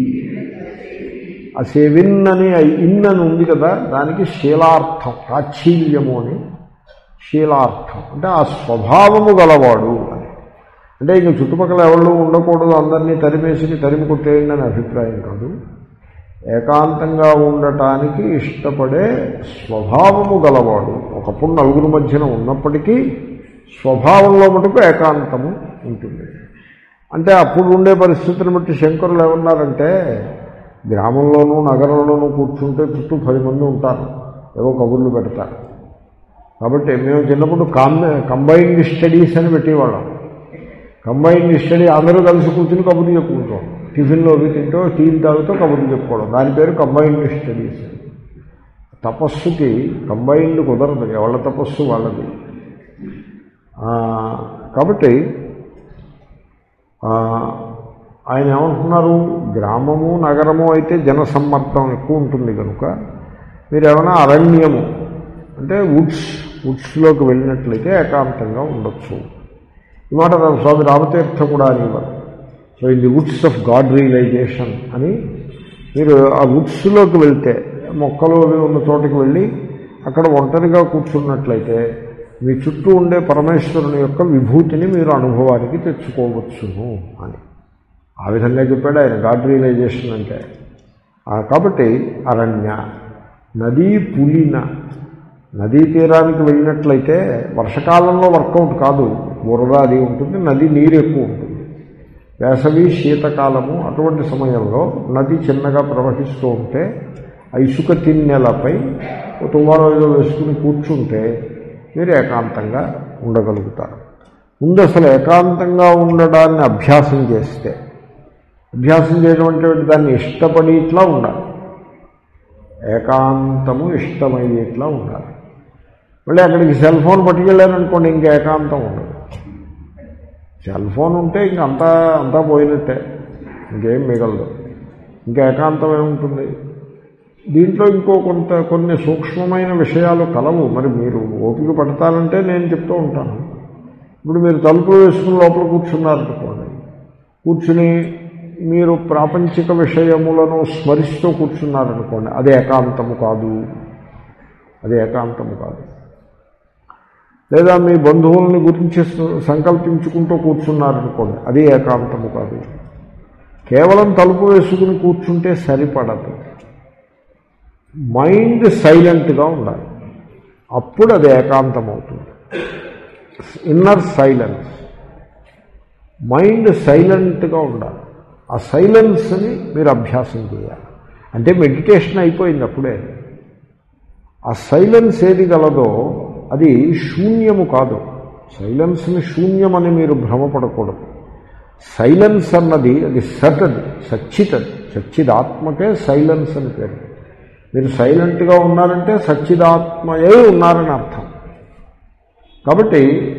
ఆ సేవిన్ అని ఇన్నని ఉంది కదా, దానికి శీలార్థం, ప్రాచీల్యము అని శీలార్థం అంటే ఆ స్వభావము గలవాడు అని. అంటే ఇంక చుట్టుపక్కల ఎవరు ఉండకూడదు, అందరినీ తరిమేసి తరిమి కొట్టేయండి అని అభిప్రాయం కాదు. ఏకాంతంగా ఉండటానికి ఇష్టపడే స్వభావము గలవాడు. ఒకప్పుడు నలుగురు మధ్యన ఉన్నప్పటికీ స్వభావంలో మటుకు ఏకాంతము ఉంటుంది. అంటే అప్పుడు ఉండే పరిస్థితిని బట్టి శంకరులు ఏమన్నారంటే, గ్రామంలోనూ నగరంలోనూ కూర్చుంటే చుట్టూ పది మంది ఉంటారు, ఏవో కబుర్లు పెడతారు. కాబట్టి మేము చిన్నప్పుడు కాంబై కంబైన్డ్ స్టడీస్ అని పెట్టేవాళ్ళం. కంబైన్డ్ స్టడీ అందరూ కలిసి కూర్చుని కబుర్లు చెప్పుకుంటాం, టిఫిన్లో అవి తింటూ టీలు తాగుతూ కబుర్లు చెప్పుకోవడం, దాని పేరు కంబైన్డ్ స్టడీస్. తపస్సుకి కంబైన్డ్ కుదరదు, ఎవళ్ళ తపస్సు వాళ్ళది. కాబట్టి ఆయన ఏమంటున్నారు, గ్రామము నగరము అయితే జనసమ్మర్దం ఎక్కువ ఉంటుంది కనుక మీరు ఏమైనా అరణ్యము అంటే వుడ్స్ వుడ్స్లోకి వెళ్ళినట్లయితే ఏకాంతంగా ఉండొచ్చు. ఈ మాట స్వామి రామతీర్థ కూడా అనేవారు. So in the woods of God realization అని. మీరు ఆ వుడ్స్లోకి వెళ్తే, మొక్కలు అవి ఉన్న చోటకి వెళ్ళి అక్కడ ఒంటరిగా కూర్చున్నట్లయితే మీ చుట్టూ ఉండే పరమేశ్వరుని యొక్క విభూతిని మీరు అనుభవానికి తెచ్చుకోవచ్చును అని ఆ విధంగా చెప్పాడు ఆయన, గాడ్ రియలైజేషన్ అంటే. కాబట్టి అరణ్య నదీ పులిన, నదీ తీరానికి వెళ్ళినట్లయితే వర్షకాలంలో వర్కౌట్ కాదు, బురద అది ఉంటుంది, నది నీరు ఎక్కువ ఉంటుంది. వేసవి శీతకాలము అటువంటి సమయంలో నది చిన్నగా ప్రవహిస్తూ ఉంటే ఆ ఇసుక తిన్నెలపై తువ్వాలో ఏదో వేసుకుని కూర్చుంటే మీరు ఏకాంతంగా ఉండగలుగుతారు. ముందు అసలు ఏకాంతంగా ఉండడాన్ని అభ్యాసం చేస్తే, అభ్యాసం చేయడం అంటే దాన్ని ఇష్టపడి ఇట్లా ఉండాలి, ఏకాంతము ఇష్టమయ్యేట్లా ఉండాలి. మళ్ళీ అక్కడికి సెల్ ఫోన్ పట్టుకెళ్ళారనుకోండి, ఇంకా ఏకాంతం ఉండదు. సెల్ ఫోన్ ఉంటే ఇంక అంతా అంతా పోయినట్టే, ఇంకేం మిగలదు, ఇంకా ఏకాంతం ఏముంటుంది. దీంట్లో ఇంకో కొంత కొన్ని సూక్ష్మమైన విషయాలు కలవు. మరి మీరు ఓపిక పడతారంటే నేను చెప్తూ ఉంటాను. ఇప్పుడు మీరు తలుపులు వేసుకుని లోపల కూర్చున్నారనుకోండి, కూర్చుని మీరు ప్రాపంచిక విషయములను స్మరిస్తూ కూర్చున్నారనుకోండి, అది ఏకాంతము కాదు, అది ఏకాంతము కాదు. లేదా మీ బంధువుల్ని గురించి సంకల్పించుకుంటూ కూర్చున్నారనుకోండి, అది ఏకాంతము కాదు. కేవలం తలుపు వేసుకుని కూర్చుంటే సరిపడదు, మైండ్ సైలెంట్గా ఉండాలి, అప్పుడు అది ఏకాంతం అవుతుంది. ఇన్నర్ సైలెన్స్, మైండ్ సైలెంట్గా ఉండాలి. ఆ సైలెన్స్ని మీరు అభ్యాసం చేయాలి. అంటే మెడిటేషన్ అయిపోయింది అప్పుడే. ఆ సైలెన్స్ ఏది గలదో అది శూన్యము కాదు. సైలెన్స్ని శూన్యమని మీరు భ్రమపడకూడదు. సైలెన్స్ అన్నది అది సతది, సచ్చితది, సచ్చిదాత్మకే సైలెన్స్ అని పేరు. మీరు సైలెంట్గా ఉన్నారంటే సచ్చిదాత్మయే ఉన్నారని అర్థం. కాబట్టి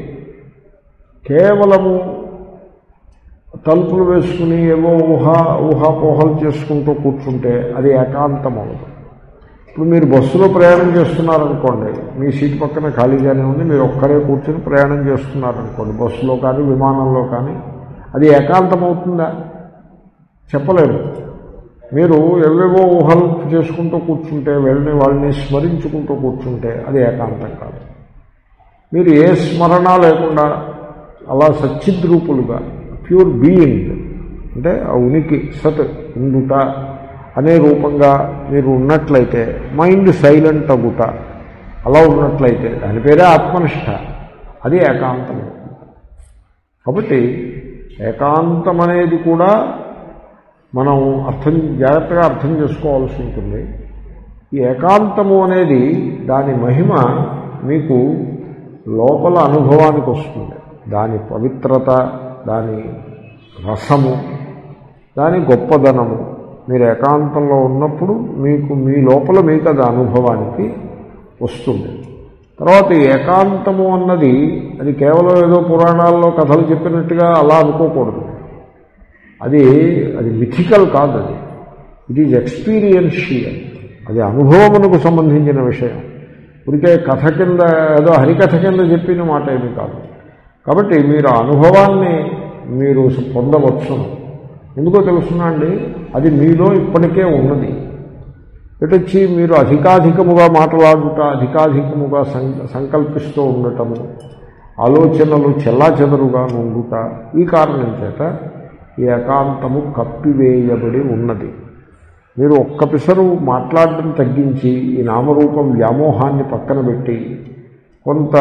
కేవలము తలుపులు వేసుకుని ఏవో ఊహా ఊహాపోహలు చేసుకుంటూ కూర్చుంటే అది ఏకాంతం అవ్వదు. ఇప్పుడు మీరు బస్సులో ప్రయాణం చేస్తున్నారనుకోండి, మీ సీటు పక్కన ఖాళీగానే ఉంది, మీరు ఒక్కరే కూర్చొని ప్రయాణం చేస్తున్నారనుకోండి, బస్సులో కానీ విమానంలో కానీ, అది ఏకాంతం అవుతుందా? చెప్పలేము. మీరు ఎవేవో ఊహలు చేసుకుంటూ కూర్చుంటే, వెళ్ళని వాళ్ళని స్మరించుకుంటూ కూర్చుంటే అది ఏకాంతం కాదు. మీరు ఏ స్మరణ లేకుండా అలా సచ్చిద్రూపులుగా ప్యూర్ బీయింగ్ అంటే ఆ ఉనికి సత్ ఉండుట అనే రూపంగా మీరు ఉన్నట్లయితే, మైండ్ సైలెంట్ అగుట అలా ఉన్నట్లయితే దాని పేరే ఆత్మనిష్ట, అది ఏకాంతం. కాబట్టి ఏకాంతం అనేది కూడా మనం అర్థం జాగ్రత్తగా అర్థం చేసుకోవాల్సి ఉంటుంది. ఈ ఏకాంతము అనేది దాని మహిమ మీకు లోపల అనుభవానికి వస్తుంది. దాని పవిత్రత, దాని రసము, దాని గొప్పదనము మీరు ఏకాంతంలో ఉన్నప్పుడు మీకు మీ లోపల మీకు అది అనుభవానికి వస్తుంది. తర్వాత ఈ ఏకాంతము అన్నది అది కేవలం ఏదో పురాణాల్లో కథలు చెప్పినట్టుగా అలా అనుకోకూడదు. అది అది మిథికల్ కాదు, అది ఇట్ ఈజ్ ఎక్స్పీరియన్షియల్, అది అనుభవమునకు సంబంధించిన విషయం. ఇప్పటికే కథ కింద ఏదో హరికథ కింద చెప్పిన మాట ఏమీ కాదు. కాబట్టి మీరు ఆ అనుభవాన్ని మీరు పొందవచ్చు. ఎందుకో తెలుసునా అండి, అది మీలో ఇప్పటికే ఉన్నది. ఇటొచ్చి మీరు అధికాధికముగా మాట్లాడుట, అధికాధికముగా సంకల్పిస్తూ ఉండటము, ఆలోచనలు చెల్లాచెదరుగా ఉండుట, ఈ కారణం చేత ఈ ఏకాంతము కప్పివేయబడి ఉన్నది. మీరు ఒక్క పిసరు మాట్లాడడం తగ్గించి ఈ నామరూపం వ్యామోహాన్ని పక్కన పెట్టి కొంత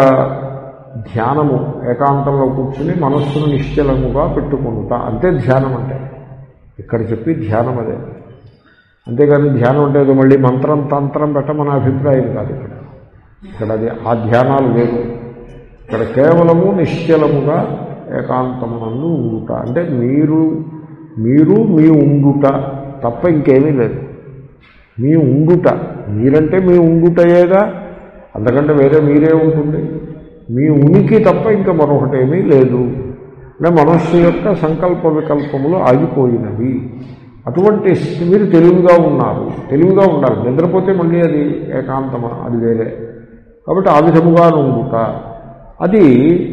ధ్యానము ఏకాంతంలో కూర్చుని మనస్సును నిశ్చలముగా పెట్టుకుంటా, అంతే ధ్యానం అంటే. ఇక్కడ చెప్పి ధ్యానం అదే. అంతేగాని ధ్యానం అంటే ఏదో మళ్ళీ మంత్రం తంత్రం పెట్టమని అభిప్రాయం కాదు. ఇక్కడ ఇక్కడ అది ఆ ధ్యానాలు వేరు. ఇక్కడ కేవలము నిశ్చలముగా ఏకాంతమునందు ఉండుట అంటే మీరు మీరు మీ ఉండుట తప్ప ఇంకేమీ లేదు. మీ ఉండుట, మీరంటే మీ ఉండుటయేగా, అంతకంటే వేరే మీరే ఉంటుంది. మీ ఉనికి తప్ప ఇంకా మరొకటి ఏమీ లేదు. అంటే మనస్సు యొక్క సంకల్ప వికల్పములు ఆగిపోయినవి. అటువంటి మీరు తెలివిగా ఉన్నారు. తెలివిగా ఉండాలి. నిద్రపోతే మళ్ళీ అది ఏకాంతమా, అది వేరే. కాబట్టి ఆ విధముగా ఉండుట అది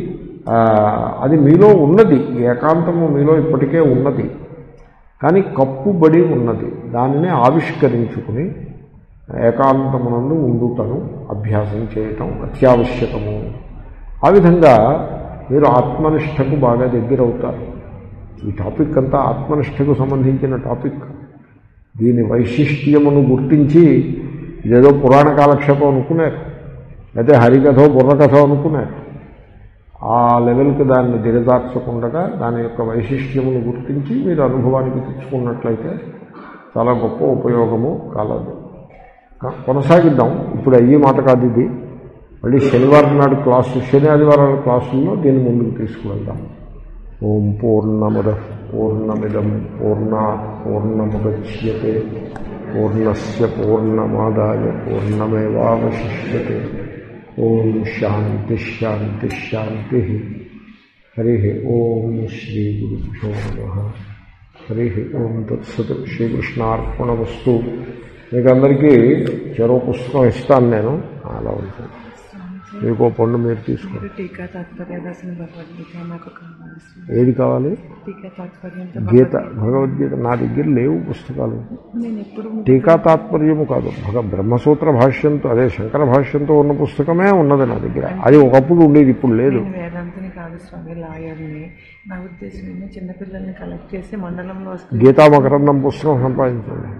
అది మీలో ఉన్నది. ఏకాంతము మీలో ఇప్పటికే ఉన్నది, కానీ కప్పుబడి ఉన్నది. దానిని ఆవిష్కరించుకుని ఏకాంతమునందు ఉండుటను అభ్యాసం చేయటం అత్యావశ్యకము. ఆ విధంగా మీరు ఆత్మనిష్టకు బాగా దగ్గరవుతారు. ఈ టాపిక్ అంతా ఆత్మనిష్టకు సంబంధించిన టాపిక్. దీని వైశిష్ట్యమును గుర్తించి ఇదేదో పురాణ కాలక్షేపం అనుకున్నారు, అయితే హరికథో బుర్రకథో అనుకున్నారు. ఆ లెవెల్కి దాన్ని దిగజార్చకుండా దాని యొక్క వైశిష్ట్యమును గుర్తించి మీరు అనుభవానికి తెచ్చుకున్నట్లయితే చాలా గొప్ప ఉపయోగము కలదు. కొనసాగిద్దాం. ఇప్పుడు అయ్యే మాట కాదు ఇది. మళ్ళీ శనివారం నాడు క్లాసు, శని ఆదివారాల క్లాసుల్లో దీన్ని ముందుకు తీసుకువెళ్దాం. ఓం పూర్ణముద పూర్ణమిదం పూర్ణాత్ పూర్ణముదచ్యతే పూర్ణస్య పూర్ణమాదాయ పూర్ణమేవావశిష్యతే. ఓం శాంతి శాంతి శాంతి. హరి ఓం శ్రీ గురుభ్యో నమః. హరి ఓం తత్సత్. శ్రీకృష్ణార్పణమస్తు. మీకు అందరికీ చెరో పుస్తకం ఇస్తాను నేను, అలా ఉంటుంది. మీకు పండు మీరు తీసుకోండి. టీకా తాత్పర్య దర్శన భగవద్గీత నాకు కావాలి. ఏది కావాలి? టీకా తాత్పర్యం గీత, భగవద్గీత నా దగ్గర లేవు పుస్తకాలు. నేను ఎప్పుడు టీకా తాత్పర్యము కాదు, భగ బ్రహ్మసూత్ర భాష్యంతో, అదే శంకర భాష్యంతో ఉన్న పుస్తకమే ఉన్నది నా దగ్గర. అది ఒకప్పుడు ఉండేది, ఇప్పుడు లేదు. వేదాంతిని కాదు స్వామి, లాయర్ని. నా ఉద్దేశం ఏంటంటే చిన్నపిల్లల్ని కలెక్ట్ చేసి మండలంలో గీతా మకరందం పుస్తకం సంపాదించండి.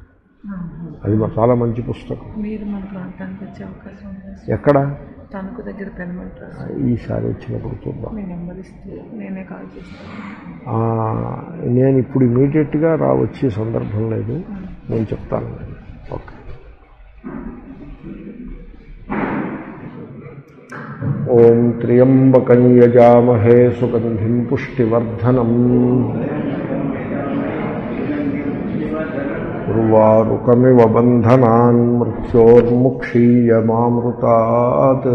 అది చాలా మంచి పుస్తకం. మీరు మన ప్రాంతానికి వచ్చే అవకాశం ఉంది. ఎక్కడ? తణుకు దగ్గర పెనమంటారు. ఈసారి వచ్చినప్పుడు చూద్దాం. మీ నెంబర్ ఇస్తే నేనే కాల్ చేస్తాను. నేను ఇప్పుడు ఇమీడియట్గా రా వచ్చే సందర్భం లేదు, నేను చెప్తాను. ఓకే. ఓం త్ర్యంబకం యజామహే సుగంధిం పుష్టివర్ధనం ఉర్వారుకమివ బంధనాన్ మృత్యోర్ముక్షీయమామృతాత్.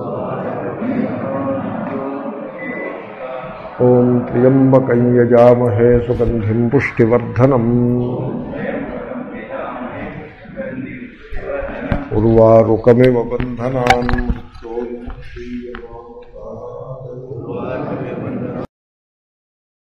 ఓం త్ర్యంబకం యజామహే సుగంధిం పుష్టివర్ధనం ఉర్వారుకమివ బంధనాన్